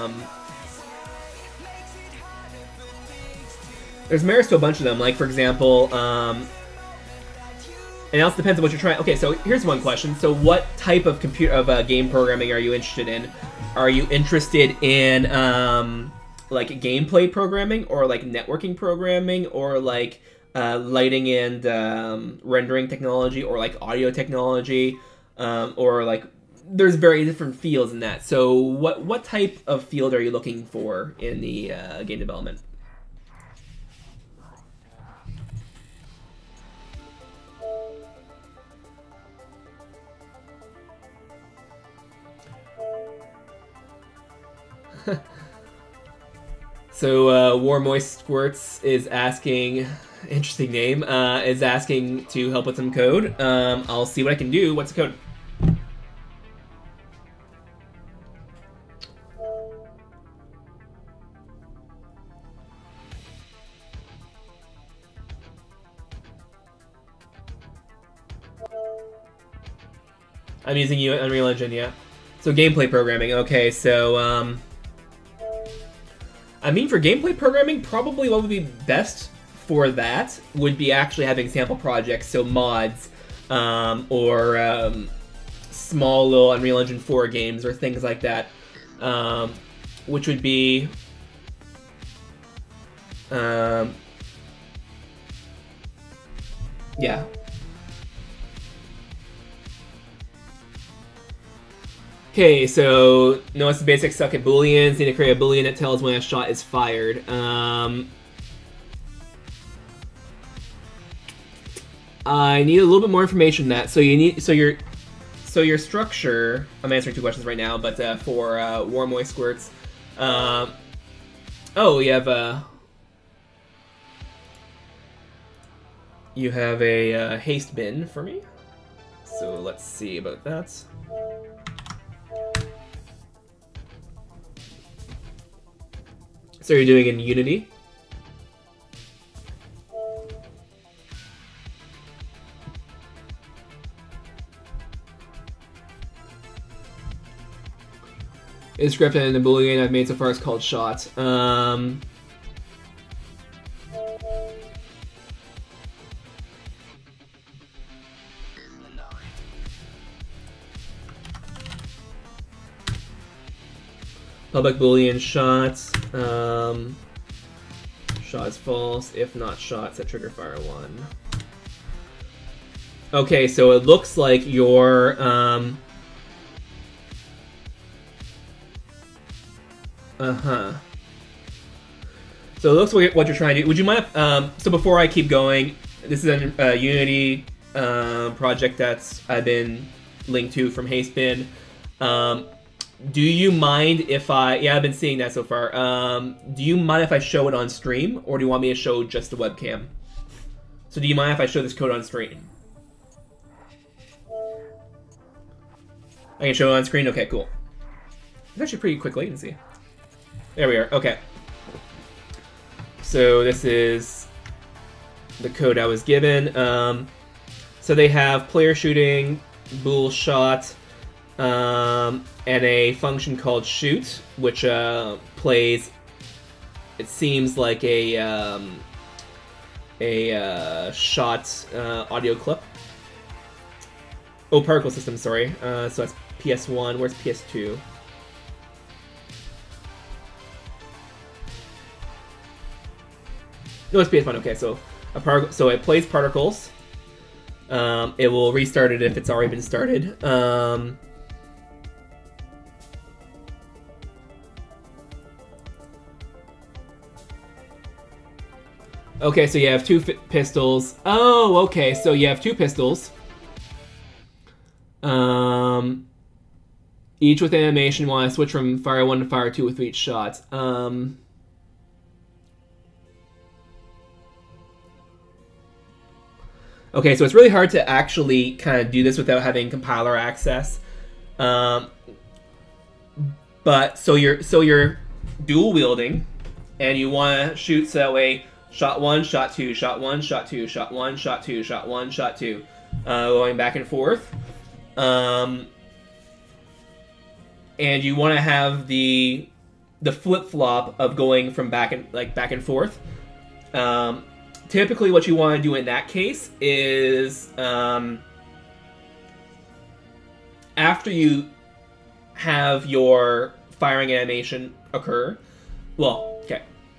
There's merits to a bunch of them, like for example, and it also depends on what you're trying. Okay, so here's one question. So what type of game programming are you interested in? Are you interested in like gameplay programming, or like networking programming, or like lighting and rendering technology, or like audio technology, or like there's very different fields in that. So what type of field are you looking for in the game development? So, War Moist Squirts is asking, interesting name, is asking to help with some code. I'll see what I can do. What's the code? I'm using Unreal Engine, yeah. So, gameplay programming. Okay, so, I mean, for gameplay programming, probably what would be best for that would be actually having sample projects, so mods, or small little Unreal Engine 4 games or things like that, which would be yeah. Okay, so notice the basics suck at booleans. Need to create a boolean that tells when a shot is fired. I need a little bit more information than that. So you need your structure. I'm answering two questions right now, but for War Moist Squirts, oh, you have a haste bin for me. So let's see about that. So you're doing in Unity? The script and the boolean I've made so far is called shot. Public boolean shots. Shot is false. If not shot, set trigger fire 1. Okay, so it looks like your So it looks like what you're trying to do. Would you mind if, so before I keep going, this is a Unity project that's I've been linked to from Hastebin. Do you mind if I've been seeing that so far. Do you mind if I show it on stream, or do you want me to show just the webcam? So do you mind if I show this code on stream? I can show it on screen? Okay, cool. It's actually pretty quick latency. There we are, okay. So this is the code I was given. So they have player shooting, bool shot, and a function called shoot, which plays, it seems like a shot audio clip. Oh, particle system, sorry. So that's PS1. Where's PS2? No, it's PS1. Okay, so so it plays particles. It will restart it if it's already been started. Okay, so you have two pistols. Oh, okay, so you have two pistols. Each with animation. Want to switch from fire 1 to fire 2 with each shot. Okay, so it's really hard to actually kind of do this without having compiler access. But so you're dual wielding, and you want to shoot so that way shot 1, shot 2, shot 1, shot 2, shot 1, shot 2, shot 1, shot 2, going back and forth. And you want to have the flip flop of going from back and forth. Typically, what you want to do in that case is after you have your firing animation occur. Well, okay.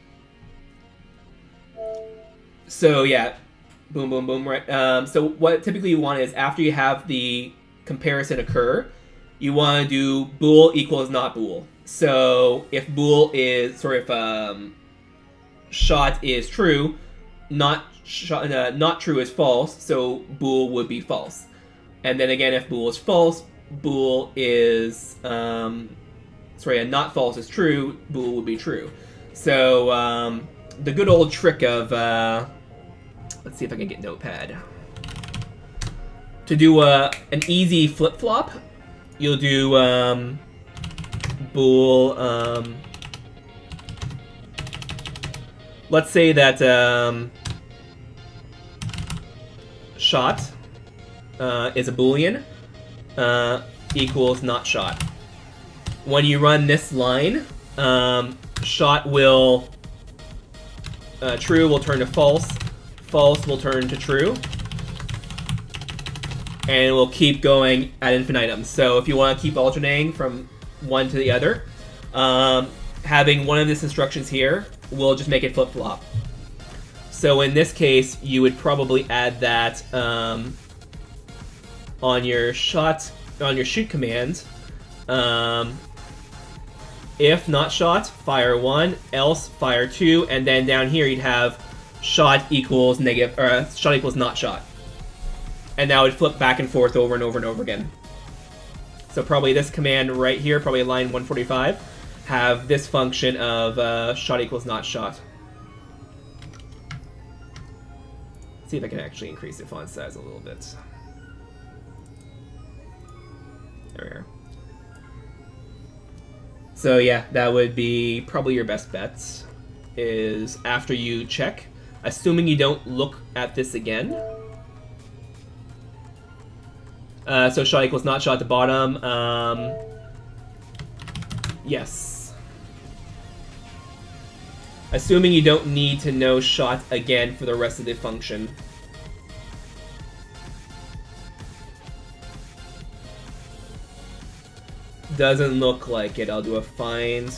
So yeah, boom, boom, boom. Right. So what typically you want is after you have the comparison occur, you want to do bool equals not bool. So if bool is, or if shot is true, not true is false, so bool would be false. And then again, if bool is false, bool is not false is true, bool would be true. So the good old trick of let's see if I can get Notepad to do an easy flip flop. You'll do bool. Let's say that shot is a boolean equals not shot. When you run this line, shot will true will turn to false, false will turn to true, and it will keep going ad infinitum. So if you want to keep alternating from one to the other, having one of these instructions here will just make it flip-flop. So in this case, you would probably add that on your shoot command. If not shot, fire 1, else fire 2, and then down here you'd have shot equals negative, or shot equals not shot. And that would flip back and forth over and over and over again. So probably this command right here, probably line 145, have this function of shot equals not shot. Let's see if I can actually increase the font size a little bit. There we are. So yeah, that would be probably your best bet, is after you check, assuming you don't look at this again. So shot equals not shot at the bottom. Yes. Assuming you don't need to know shot again for the rest of the function. Doesn't look like it. I'll do a find.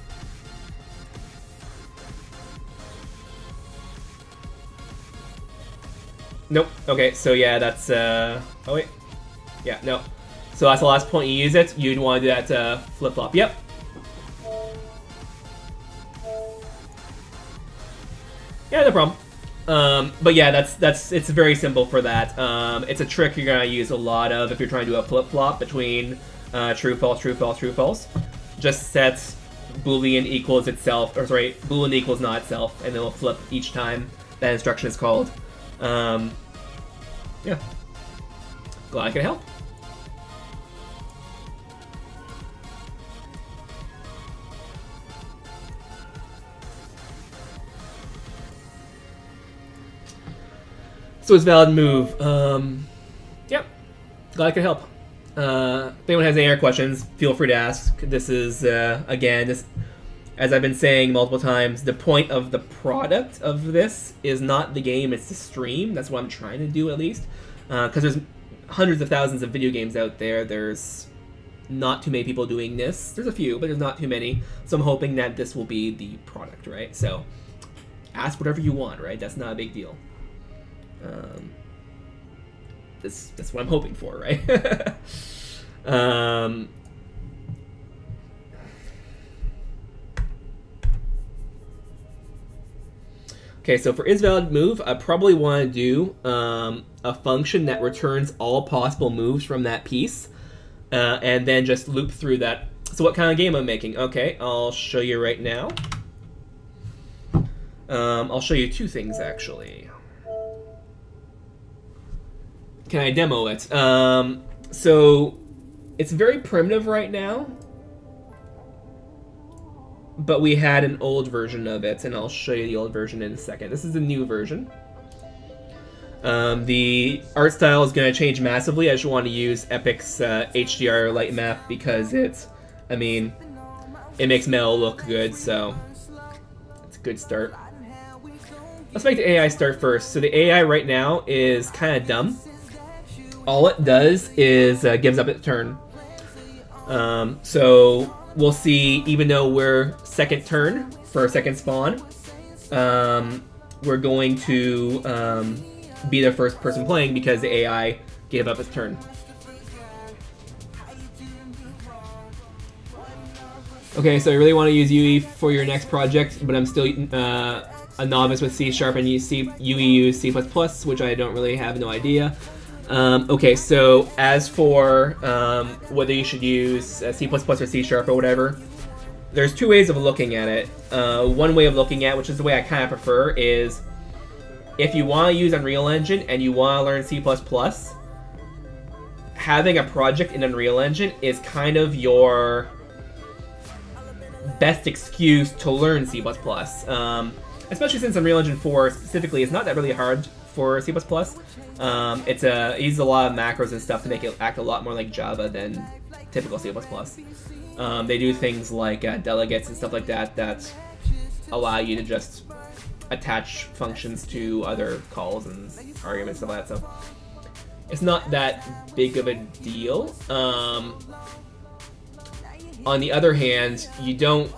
Nope. Okay, so yeah, that's oh wait. Yeah, no. So that's the last point you use it. You'd want to do that flip-flop. Yep. Yeah, no problem. But yeah, it's very simple for that. It's a trick you're gonna use a lot of if you're trying to do a flip-flop between true, false, true, false, true, false. Just set boolean equals itself, or sorry, boolean equals not itself, and it'll flip each time that instruction is called. Yeah. Glad I could help. So it's valid move. Yep. Glad I could help. If anyone has any other questions, feel free to ask. This is, again, this, as I've been saying multiple times, the point of the product of this is not the game, it's the stream. That's what I'm trying to do, at least. Because there's hundreds of thousands of video games out there. There's not too many people doing this. There's a few, but there's not too many. So I'm hoping that this will be the product, right? So ask whatever you want, right? That's not a big deal. That's what I'm hoping for, right? Okay, so for isValidMove, I probably want to do a function that returns all possible moves from that piece, and then just loop through that. So what kind of game I'm making? Okay, I'll show you right now. I'll show you two things, actually. Can I demo it? So it's very primitive right now, but we had an old version of it, and I'll show you the old version in a second. This is the new version. The art style is going to change massively. I just want to use Epic's HDR light map because it's, I mean, it makes Metal look good, so it's a good start. Let's make the AI start first. So the AI right now is kind of dumb. All it does is gives up its turn. So we'll see, even though we're second turn for a second spawn, we're going to be the first person playing because the AI gave up its turn. Okay, so I really want to use UE for your next project, but I'm still a novice with C# and UE use C++, which I don't really have no idea. Okay, so as for whether you should use C++ or C# or whatever, there's two ways of looking at it. One way of looking at it, which is the way I kind of prefer, is if you want to use Unreal Engine and you want to learn C++, having a project in Unreal Engine is kind of your best excuse to learn C++. Especially since Unreal Engine 4 specifically is not that really hard for C++. It uses a lot of macros and stuff to make it act a lot more like Java than typical C++. They do things like delegates and stuff like that that allow you to just attach functions to other calls and arguments and stuff like that. So it's not that big of a deal. On the other hand, you don't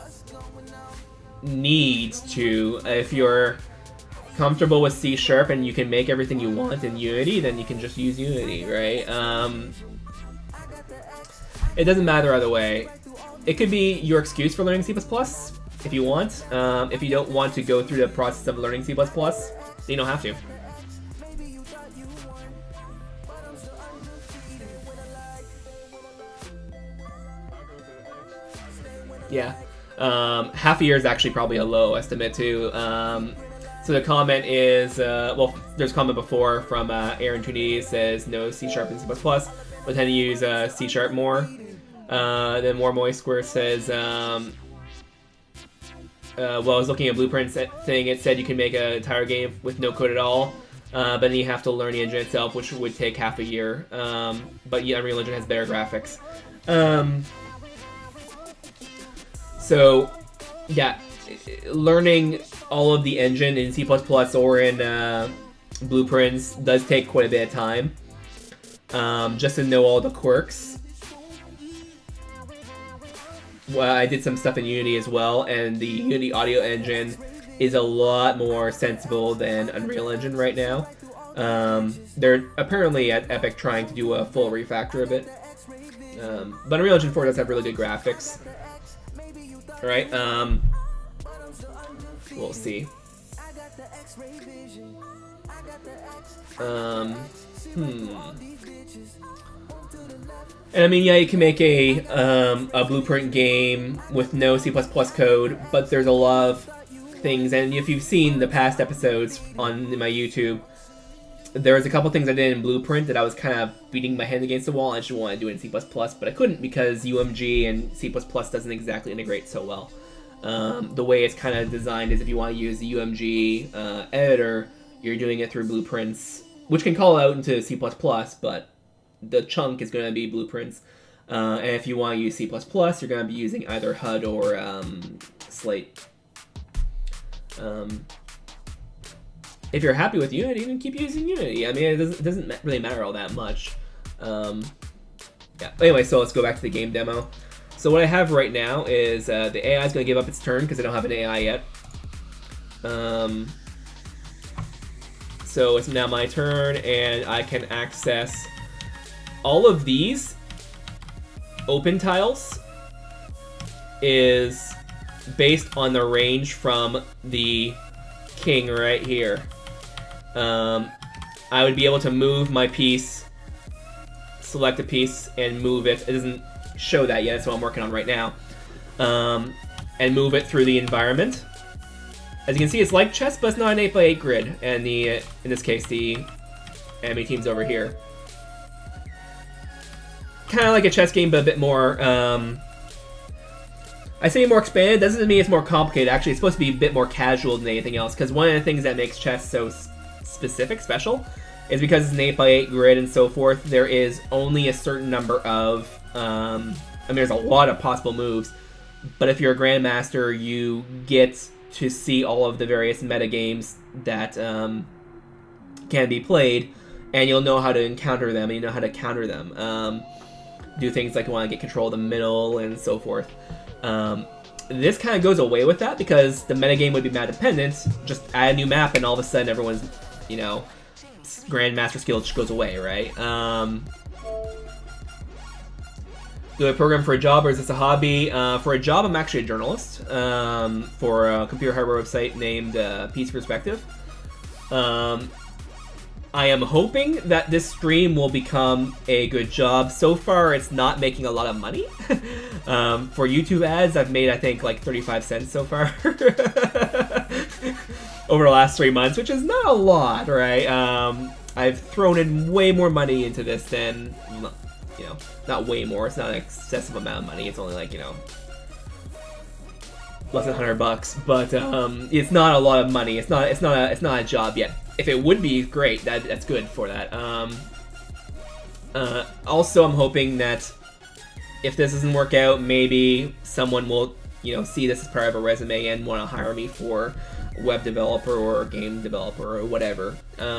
need to, if you're comfortable with C# and you can make everything you want in Unity, then you can just use Unity, right? It doesn't matter either way. It could be your excuse for learning C++ if you want. If you don't want to go through the process of learning C++, then you don't have to. Yeah. Half a year is actually probably a low estimate too. So the comment is, well, there's a comment before from Aaron Tooney, says no C# and C++, but tend to use C# more. Then More Moist Square says, well, I was looking at Blueprint's thing, it said you can make an entire game with no code at all, but then you have to learn the engine itself, which would take half a year. But yeah, Unreal Engine has better graphics. So, yeah, learning all of the engine in C++ or in Blueprints does take quite a bit of time, just to know all the quirks. Well, I did some stuff in Unity as well, and the Unity audio engine is a lot more sensible than Unreal Engine right now. They're apparently at Epic trying to do a full refactor of it. But Unreal Engine 4 does have really good graphics. Alright, we'll see. And I mean, yeah, you can make a Blueprint game with no C++ code, but there's a lot of things, and if you've seen the past episodes on my YouTube, there was a couple things I did in Blueprint that I was kind of beating my head against the wall. I just wanted to do it in C++, but I couldn't because UMG and C++ doesn't exactly integrate so well. The way it's kind of designed is if you want to use the UMG editor, you're doing it through Blueprints, which can call out into C++, but the chunk is going to be Blueprints. And if you want to use C++, you're going to be using either HUD or Slate. If you're happy with Unity, then keep using Unity. I mean, it doesn't really matter all that much. Yeah. Anyway, so let's go back to the game demo. So what I have right now is the AI is going to give up its turn because I don't have an AI yet. So it's now my turn, and I can access all of these open tiles is based on the range from the king right here, I would be able to move my piece, select a piece, and move it. It doesn't show that yet, that's what I'm working on right now. And move it through the environment. As you can see, it's like chess, but it's not an 8x8 grid. And in this case, the enemy team's over here. Kind of like a chess game, but a bit more, I say more expanded, doesn't mean it's more complicated. Actually, it's supposed to be a bit more casual than anything else, because one of the things that makes chess so specific, special, is because it's an 8x8 grid and so forth, there is only a certain number of, I mean, there's a lot of possible moves, but if you're a grandmaster, you get to see all of the various metagames that can be played, and you'll know how to encounter them, and you know how to counter them. Do things like want to get control of the middle and so forth. This kind of goes away with that because the metagame would be map dependent. Just add a new map and all of a sudden everyone's, you know, grandmaster skill just goes away, right? Do I program for a job or is this a hobby? For a job, I'm actually a journalist for a computer hardware website named Piece Perspective. I am hoping that this stream will become a good job. So far, it's not making a lot of money. For YouTube ads, I've made, I think, like 35 cents so far. Over the last 3 months, which is not a lot, right? I've thrown in way more money into this than, you know, not way more. It's not an excessive amount of money. It's only like, you know, less than $100, but it's not a lot of money. It's not a job yet. If it would be, great. That's good for that. Also, I'm hoping that if this doesn't work out, maybe someone will, you know, see this as part of a resume and want to hire me for web developer or game developer or whatever.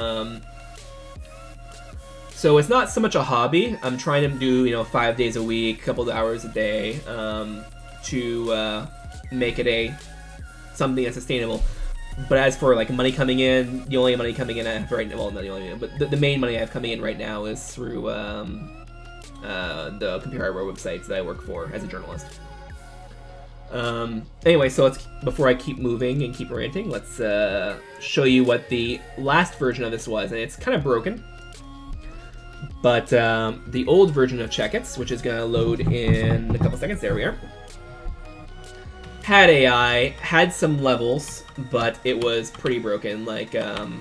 So it's not so much a hobby. I'm trying to do, you know, 5 days a week, a couple of hours a day, to make it something that's sustainable. But as for like money coming in, the only money coming in I have right now, well, not the only, but the main money I have coming in right now is through the computer hardware websites that I work for as a journalist. Anyway, so before I keep moving and keep ranting, let's show you what the last version of this was, and it's kind of broken. But the old version of Checkits, which is going to load in a couple seconds, there we are, had AI, had some levels, but it was pretty broken. Like,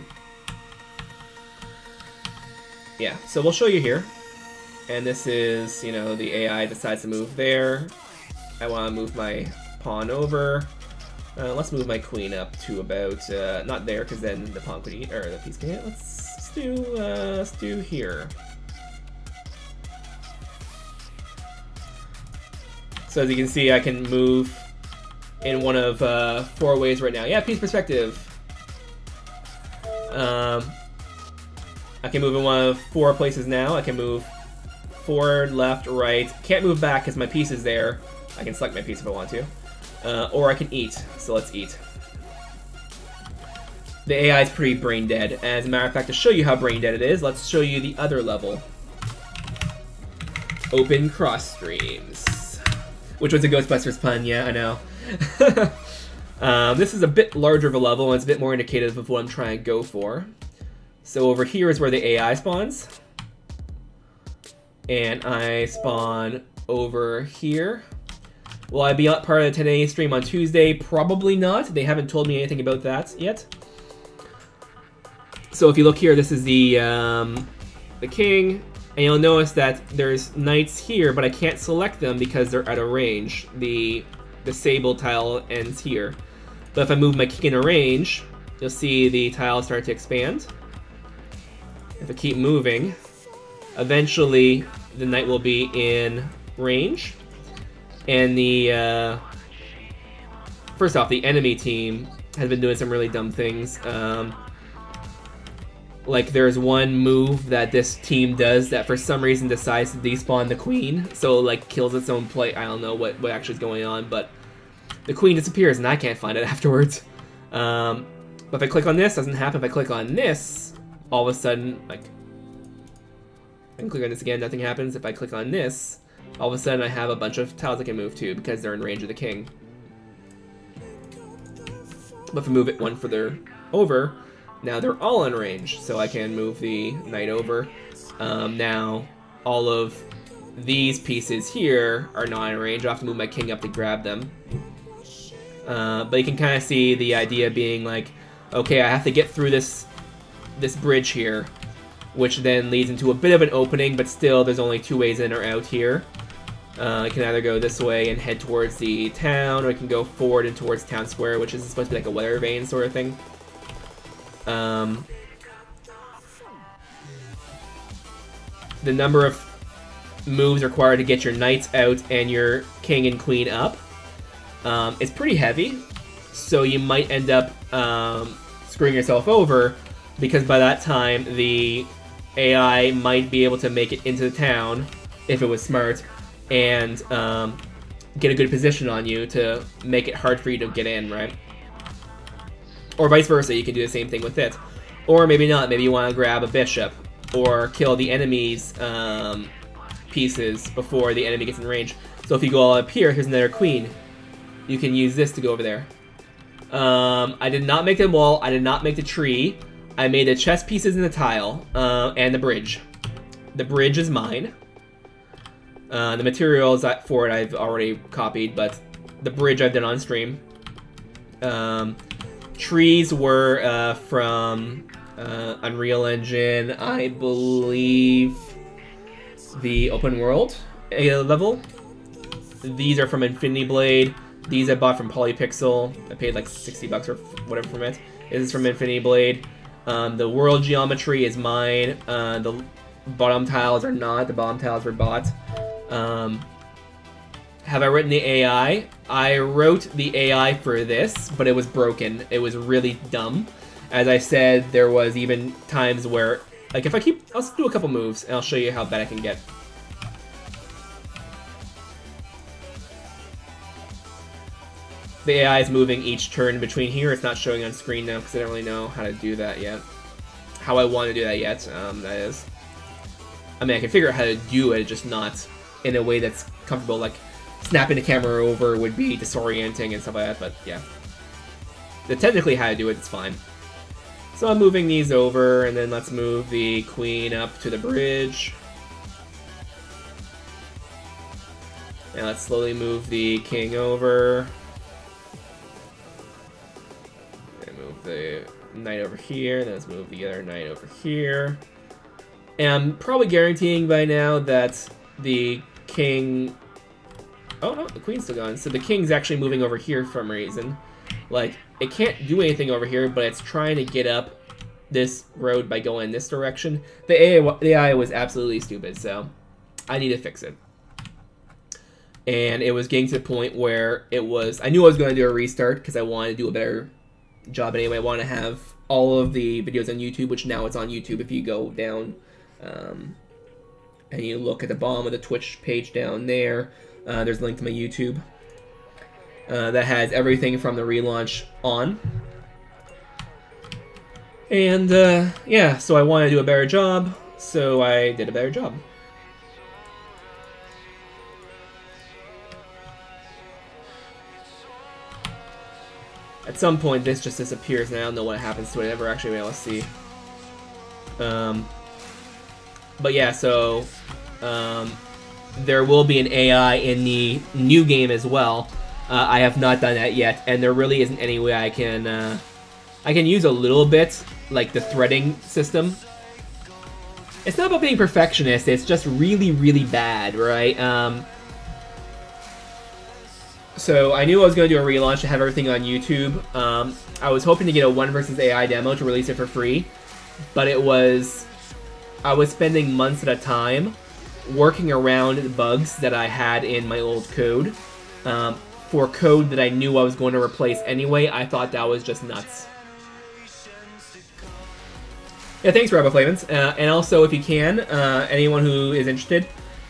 yeah, so we'll show you here. And this is, you know, the AI decides to move there. I want to move my pawn over. Let's move my queen up to about, not there, because then the pawn could eat, or the piece can eat. Let's do here. So as you can see, I can move in one of 4 ways right now. Yeah, piece perspective. I can move in one of 4 places now. I can move forward, left, right. Can't move back because my piece is there. I can select my piece if I want to. Or I can eat. So let's eat. The AI is pretty brain dead. As a matter of fact, to show you how brain dead it is, let's show you the other level. Open cross streams. Which was a Ghostbusters pun, yeah, I know. This is a bit larger of a level, and it's a bit more indicative of what I'm trying to go for. So over here is where the AI spawns. And I spawn over here. Will I be part of the 10:80 stream on Tuesday? Probably not. They haven't told me anything about that yet. So if you look here, this is the king. And you'll notice that there's knights here, but I can't select them because they're out of range. The sable tile ends here. But if I move my king in a range, you'll see the tile start to expand. If I keep moving, eventually the knight will be in range. And the first off, the enemy team has been doing some really dumb things. Like, there's one move that this team does that for some reason decides to despawn the queen, so like kills its own play. I don't know what actually is going on, but the queen disappears and I can't find it afterwards. But if I click on this, doesn't happen. If I click on this, all of a sudden, like, I can click on this again, nothing happens. If I click on this, all of a sudden I have a bunch of tiles I can move to because they're in range of the king. But if I move it one further over, now they're all in range. So I can move the knight over. Now all of these pieces here are not in range. I'll have to move my king up to grab them. But you can kind of see the idea being like, okay, I have to get through this bridge here, which then leads into a bit of an opening, but still there's only 2 ways in or out here. I can either go this way and head towards the town, or I can go forward and towards town square, which is supposed to be like a weather vane sort of thing. The number of moves required to get your knights out and your king and queen up is pretty heavy, so you might end up screwing yourself over, because by that time the AI might be able to make it into the town, if it was smart, and get a good position on you to make it hard for you to get in, right? Or vice versa, you can do the same thing with it. Or maybe not, maybe you want to grab a bishop, or kill the enemy's pieces before the enemy gets in range. So if you go all up here, here's another queen. You can use this to go over there. I did not make the wall, I did not make the tree. I made the chess pieces and the tile, and the bridge. The bridge is mine. The materials for it I've already copied, but the bridge I've done on stream. Trees were from Unreal Engine, I believe the open world level. These are from Infinity Blade. These I bought from Polypixel. I paid like 60 bucks or whatever from it. This is from Infinity Blade. The world geometry is mine. The bottom tiles are not. The bottom tiles were bought. Have I written the AI? I wrote the AI for this, but it was broken. It was really dumb. As I said, there was even times where, like, if I keep, I'll do a couple moves and I'll show you how bad I can get. The AI is moving each turn between here. It's not showing on screen now because I don't really know how to do that yet. How I want to do that yet, that is. I mean, I can figure out how to do it, just not in a way that's comfortable. Like, snapping the camera over would be disorienting and stuff like that, but yeah. Technically how to do it, it's fine. So I'm moving these over, and then let's move the queen up to the bridge. And let's slowly move the king over. And move the knight over here, then let's move the other knight over here. And I'm probably guaranteeing by now that the king... Oh no, the queen's still gone. So the king's actually moving over here for some reason. Like, it can't do anything over here, but it's trying to get up this road by going this direction. The AI was absolutely stupid, so I need to fix it. And it was getting to the point where it was... I knew I was going to do a restart because I wanted to do a better job anyway. I want to have all of the videos on YouTube, which now it's on YouTube if you go down and you look at the bottom of the Twitch page down there. There's a link to my YouTube that has everything from the relaunch on. And yeah, so I want to do a better job, so I did a better job. At some point this just disappears and I don't know what happens to it. I never actually been able to see. But yeah, so there will be an AI in the new game as well. I have not done that yet, and there really isn't any way I can use a little bit, like the threading system. It's not about being perfectionist, it's just really, really bad, right? So I knew I was going to do a relaunch to have everything on YouTube. I was hoping to get a 1 versus AI demo to release it for free, but I was spending months at a time working around the bugs that I had in my old code. For code that I knew I was going to replace anyway, I thought that was just nuts. Yeah, thanks, Robo Flavins. And also, if you can, anyone who is interested,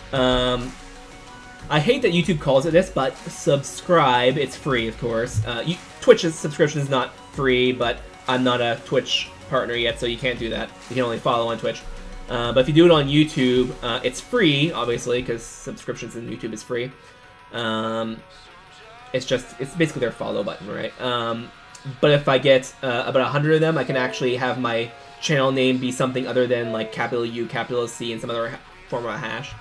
I hate that YouTube calls it this, but subscribe. It's free, of course. Twitch's subscription is not free, but I'm not a Twitch partner yet, so you can't do that. You can only follow on Twitch. But if you do it on YouTube, it's free, obviously, because subscriptions in YouTube is free. It's basically their follow button, right? But if I get about 100 of them, I can actually have my channel name be something other than like capital U, capital C, and some other form of a hash.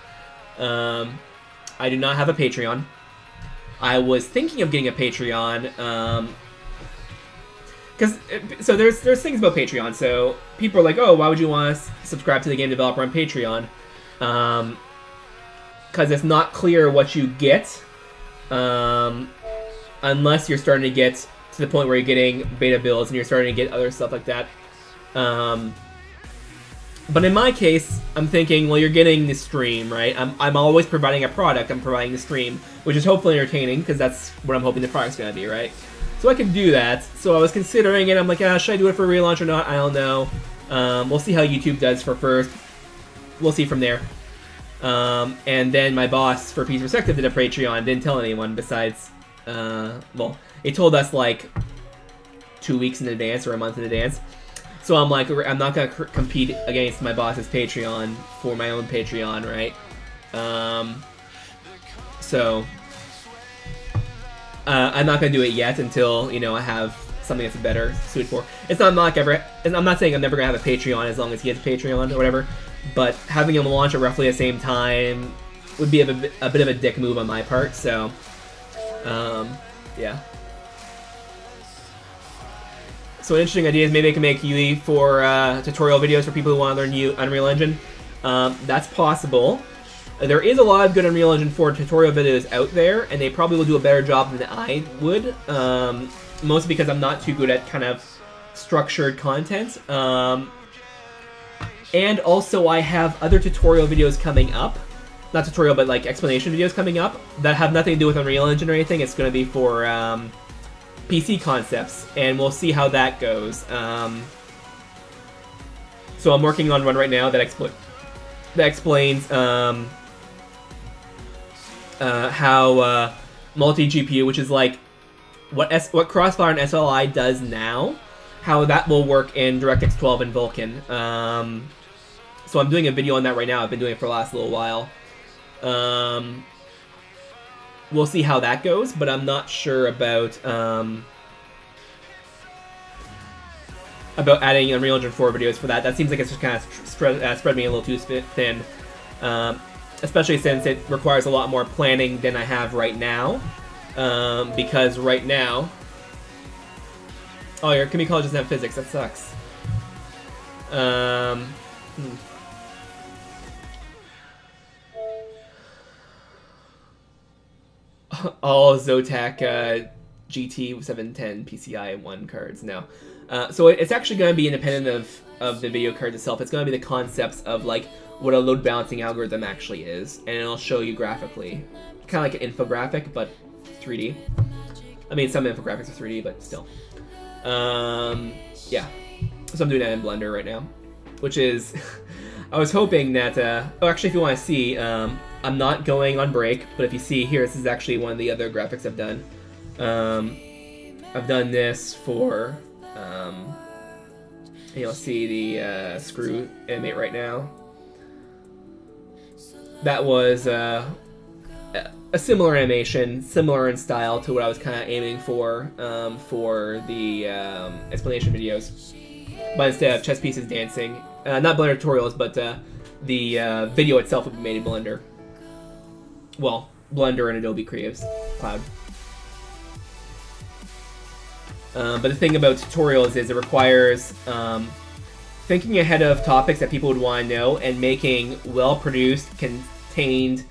I do not have a Patreon. I was thinking of getting a Patreon, so there's things about Patreon. So people are like, oh, why would you want to subscribe to the game developer on Patreon? Because it's not clear what you get, unless you're starting to get to the point where you're getting beta builds and you're starting to get other stuff like that. But in my case, I'm thinking, well, you're getting the stream, right? I'm always providing a product. I'm providing the stream, which is hopefully entertaining, because that's what I'm hoping the product's going to be, right? So I can do that. So I was considering it. I'm like, should I do it for relaunch or not? I don't know. We'll see how YouTube does for first. We'll see from there. And then my boss for Peace Perspective did a Patreon. Didn't tell anyone besides, well, he told us like 2 weeks in advance or a month in advance. So I'm like, I'm not going to compete against my boss's Patreon for my own Patreon, right? So I'm not going to do it yet until, you know, I have something that's better suited for. It's not like I'm not saying I'm never going to have a Patreon as long as he has a Patreon or whatever, but having him launch at roughly the same time would be a bit of a dick move on my part, so, yeah. So an interesting idea is maybe I can make UE for tutorial videos for people who want to learn Unreal Engine. That's possible. There is a lot of good Unreal Engine 4 tutorial videos out there, and they probably will do a better job than I would. Mostly because I'm not too good at kind of structured content. And also I have other tutorial videos coming up. Not tutorial, but like explanation videos coming up that have nothing to do with Unreal Engine or anything. It's going to be for PC concepts, and we'll see how that goes. So I'm working on one right now that explains how multi-GPU, which is like what Crossfire and SLI does now, how that will work in DirectX 12 and Vulkan. So I'm doing a video on that right now. I've been doing it for the last little while. We'll see how that goes, but I'm not sure about adding Unreal Engine 4 videos for that. That seems like it's just kind of spread me a little too thin, especially since it requires a lot more planning than I have right now. Because right now, oh, your community college doesn't have physics. That sucks. All Zotac GT 710 PCI 1 cards now. So it's actually going to be independent of the video card itself. It's going to be the concepts of like what a load balancing algorithm actually is, and it'll show you graphically, kind of like an infographic, but 3D. I mean, some infographics are 3D, but still. Yeah. So I'm doing that in Blender right now, which is, I was hoping that, oh, actually, if you want to see, I'm not going on break, but if you see here, this is actually one of the other graphics I've done. I've done this for, you'll see the screw animate right now. That was a similar animation, similar in style to what I was kind of aiming for the explanation videos. But instead of chess pieces dancing, not Blender tutorials, but the video itself would be made in Blender. Well, Blender and Adobe Creative Cloud. But the thing about tutorials is it requires thinking ahead of topics that people would want to know and making well-produced, contained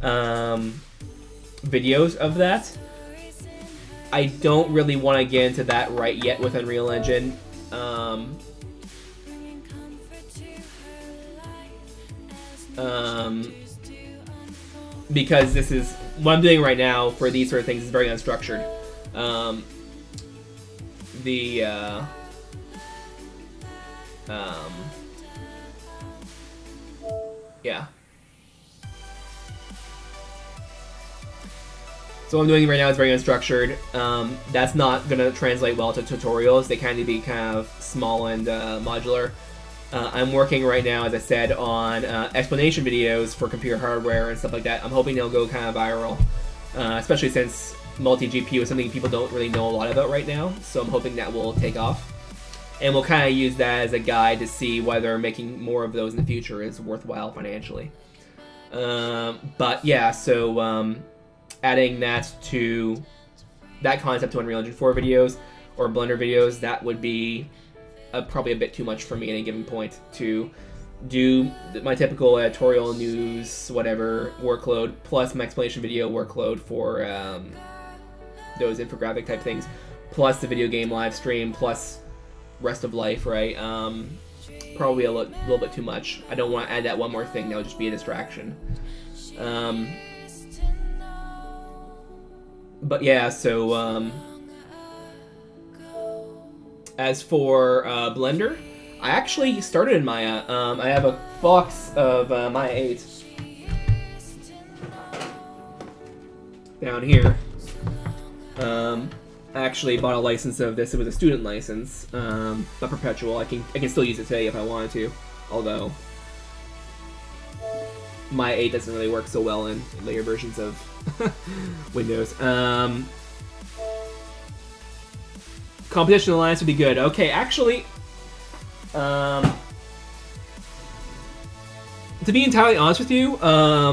videos of that. I don't really want to get into that right yet with Unreal Engine. Because this is what I'm doing right now for these sort of things is very unstructured. Yeah. So what I'm doing right now is very unstructured. That's not going to translate well to tutorials. They kind of be kind of small and modular. I'm working right now, as I said, on explanation videos for computer hardware and stuff like that. I'm hoping they'll go kind of viral, especially since multi-GPU is something people don't really know a lot about right now, so I'm hoping that will take off. And we'll kind of use that as a guide to see whether making more of those in the future is worthwhile financially. But yeah, so adding that concept to Unreal Engine 4 videos or Blender videos, that would be probably a bit too much for me at any given point to do my typical editorial, news, whatever workload, plus my explanation video workload for those infographic type things, plus the video game live stream, plus rest of life, right? Probably a little bit too much. I don't want to add that one more thing. That would just be a distraction. But yeah, so as for Blender, I actually started in Maya. I have a box of Maya 8 down here. I actually bought a license of this. It was a student license, but perpetual. I can still use it today if I wanted to, although Maya 8 doesn't really work so well in later versions of Windows. Competition Alliance would be good. Okay, actually, to be entirely honest with you,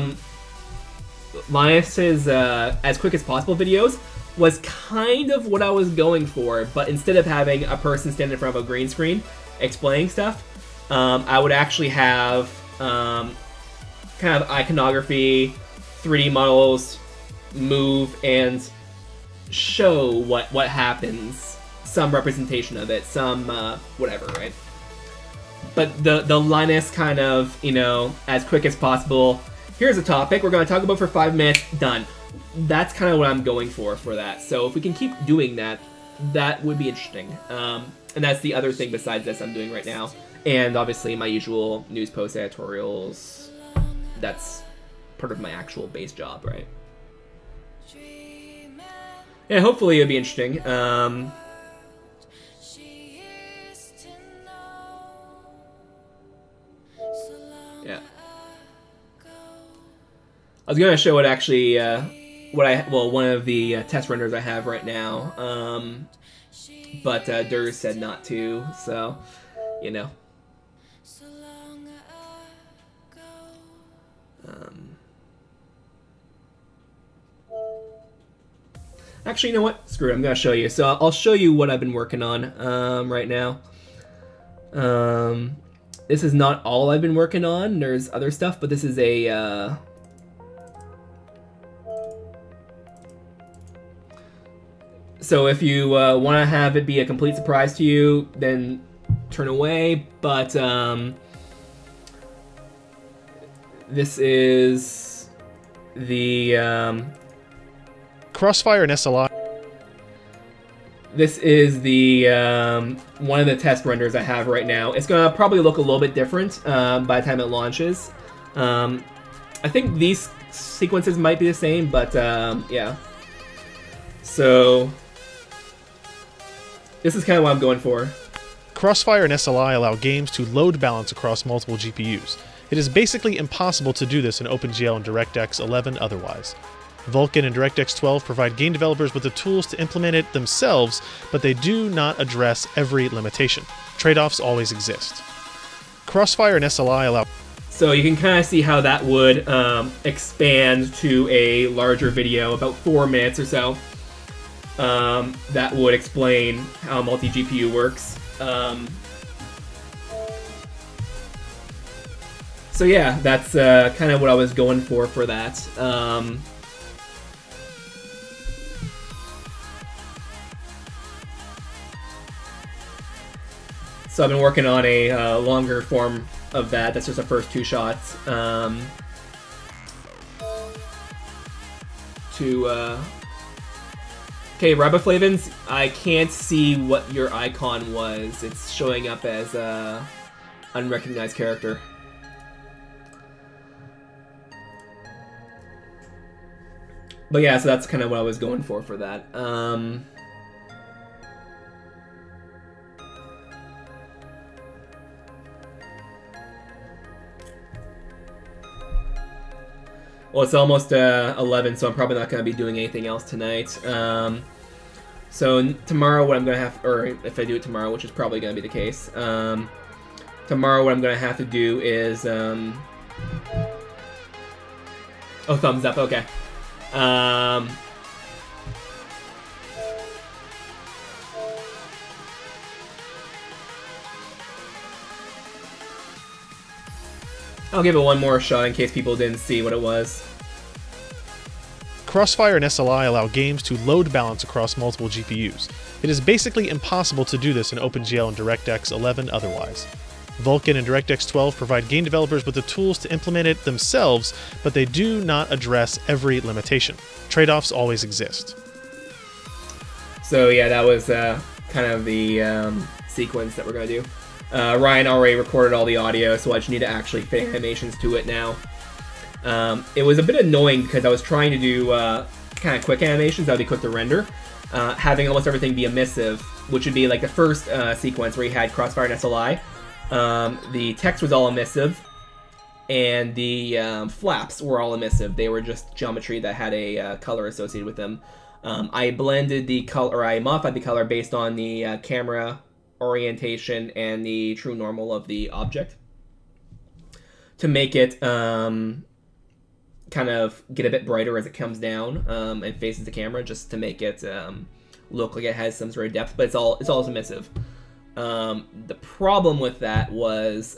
Linus's as quick as possible videos was kind of what I was going for, but instead of having a person stand in front of a green screen explaining stuff, I would actually have kind of iconography, 3D models move and show what happens, some representation of it, some whatever, right? But the Linus kind of, you know, as quick as possible, here's a topic we're going to talk about for 5 minutes, done. That's kind of what I'm going for that. So if we can keep doing that, that would be interesting. And that's the other thing besides this I'm doing right now. And obviously my usual news post editorials, that's part of my actual base job, right? Yeah, hopefully it'll be interesting. Yeah. I was gonna show what actually, one of the test renders I have right now, but Durs said not to, so, you know. Actually, you know what? Screw it, I'm gonna show you. So I'll show you what I've been working on right now. This is not all I've been working on. There's other stuff, but this is a so if you want to have it be a complete surprise to you, then turn away. But this is the Crossfire and SLI. This is the one of the test renders I have right now. It's gonna probably look a little bit different by the time it launches. I think these sequences might be the same, but yeah. So this is kind of what I'm going for. Crossfire and SLI allow games to load balance across multiple GPUs. It is basically impossible to do this in OpenGL and DirectX 11 otherwise. Vulkan and DirectX 12 provide game developers with the tools to implement it themselves, but they do not address every limitation. Trade-offs always exist. Crossfire and SLI allow... So you can kind of see how that would expand to a larger video, about 4 minutes or so. That would explain how multi-GPU works. So yeah, that's kind of what I was going for that. So I've been working on a longer form of that. That's just the first 2 shots. Okay, Rabaflavins, I can't see what your icon was. It's showing up as a unrecognized character. But yeah, so that's kind of what I was going for that. Well, it's almost 11, so I'm probably not going to be doing anything else tonight. So tomorrow what I'm going to have, or if I do it tomorrow, which is probably going to be the case, tomorrow what I'm going to have to do is, oh, thumbs up, okay. I'll give it one more shot in case people didn't see what it was. Crossfire and SLI allow games to load balance across multiple GPUs. It is basically impossible to do this in OpenGL and DirectX 11 otherwise. Vulkan and DirectX 12 provide game developers with the tools to implement it themselves, but they do not address every limitation. Trade-offs always exist. So yeah, that was kind of the sequence that we're going to do. Ryan already recorded all the audio, so I just need to actually fit animations to it now. It was a bit annoying because I was trying to do kind of quick animations that would be quick to render, having almost everything be emissive, which would be like the first sequence where you had Crossfire and SLI. The text was all emissive, and the flaps were all emissive. They were just geometry that had a color associated with them. I blended the color, or I modified the color based on the camera orientation and the true normal of the object to make it kind of get a bit brighter as it comes down and faces the camera, just to make it look like it has some sort of depth, but it's all emissive. The problem with that was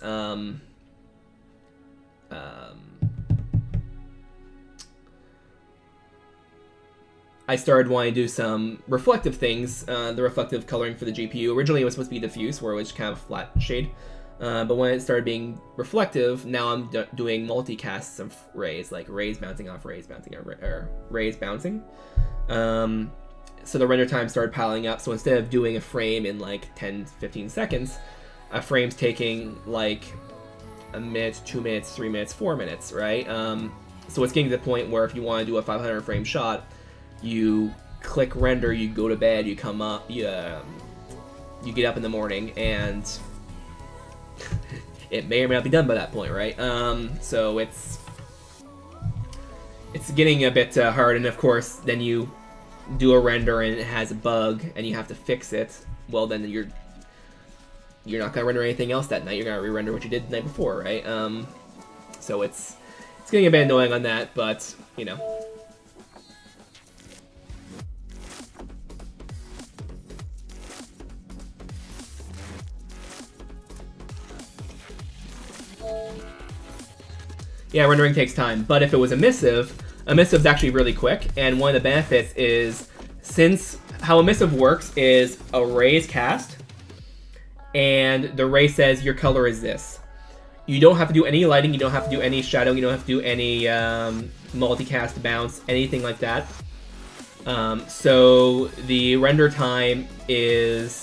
I started wanting to do some reflective things, the reflective coloring for the GPU. Originally it was supposed to be diffuse, where it was kind of a flat shade. But when it started being reflective, now I'm doing multicasts of rays, like rays bouncing off rays bouncing, or rays bouncing. So the render time started piling up, so instead of doing a frame in like 10-15 seconds, a frame's taking like a minute, 2 minutes, 3 minutes, 4 minutes, right? So it's getting to the point where if you want to do a 500 frame shot, you click render, you go to bed, you come up, you get up in the morning, and it may or may not be done by that point, right? So it's getting a bit hard, and of course, then you do a render and it has a bug, and you have to fix it. Well, then you're not gonna render anything else that night. You're gonna re-render what you did the night before, right? So it's getting a bit annoying on that, but you know. Yeah, rendering takes time, but if it was emissive is actually really quick, and one of the benefits is, since how emissive works is a ray is cast, and the ray says your color is this. You don't have to do any lighting, you don't have to do any shadowing, you don't have to do any multicast bounce, anything like that. So the render time is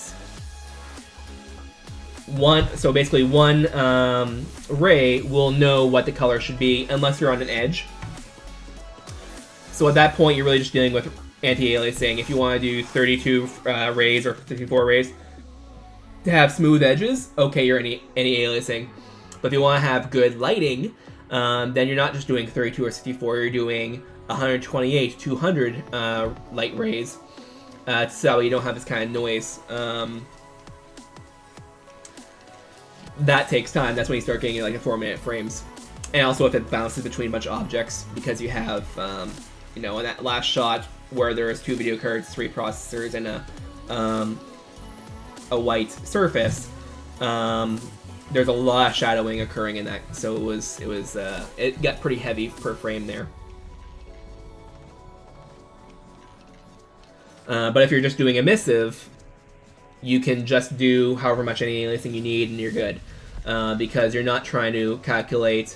basically one ray will know what the color should be unless you're on an edge. So at that point, you're really just dealing with anti-aliasing. If you want to do 32 rays or 54 rays to have smooth edges, okay, you're anti-aliasing. But if you want to have good lighting, then you're not just doing 32 or 64, you're doing 128, 200 light rays, so you don't have this kind of noise. That takes time. That's when you start getting like a 4-minute frames. And also if it bounces between a bunch of objects, because you have, you know, in that last shot where there's 2 video cards, 3 processors, and a white surface, there's a lot of shadowing occurring in that. So it got pretty heavy per frame there. But if you're just doing emissive, you can just do however much anti-aliasing you need and you're good. Because you're not trying to calculate.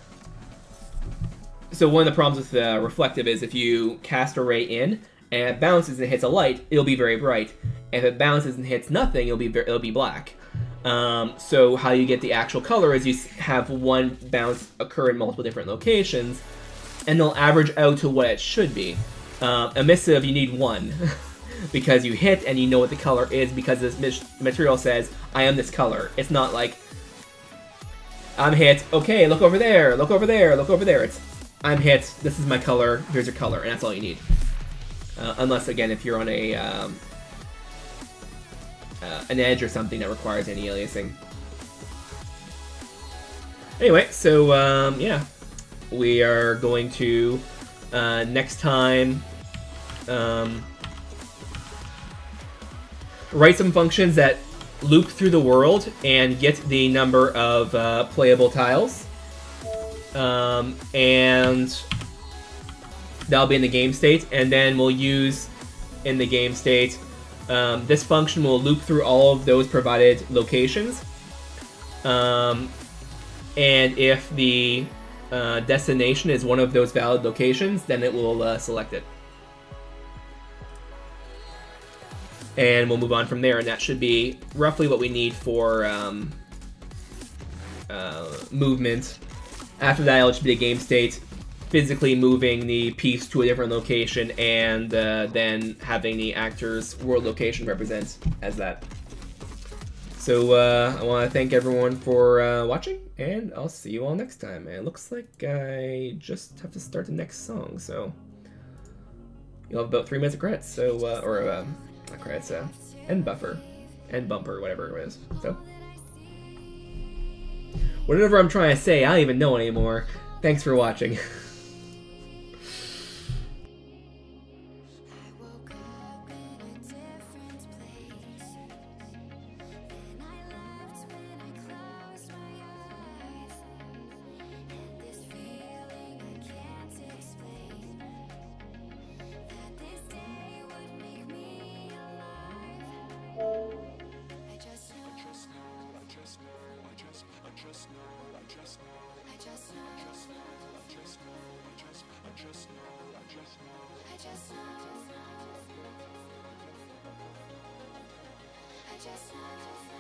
So one of the problems with reflective is if you cast a ray in and it bounces and hits a light, it'll be very bright. If it bounces and hits nothing, it'll be black. So how you get the actual color is you have one bounce occur in multiple different locations, and they'll average out to what it should be. Emissive, you need one. Because you hit and you know what the color is, because this material says, I am this color. It's not like, I'm hit, okay, look over there, look over there, look over there. I'm hit, this is my color, here's your color, and that's all you need. Unless, again, if you're on a an edge or something that requires anti-aliasing. Anyway, so yeah, we are going to next time write some functions that loop through the world and get the number of playable tiles. And that'll be in the game state, and then we'll use in the game state this function will loop through all of those provided locations, and if the destination is one of those valid locations, then it will select it, and we'll move on from there. And that should be roughly what we need for movement. After that, it'll just be a game state, physically moving the piece to a different location, and then having the actor's world location represent as that. So I want to thank everyone for watching, and I'll see you all next time. And it looks like I just have to start the next song, so you'll have about 3 minutes of credits. So not credits, end buffer, end bumper, whatever it is. So. Whatever I'm trying to say, I don't even know anymore. Thanks for watching. I just know.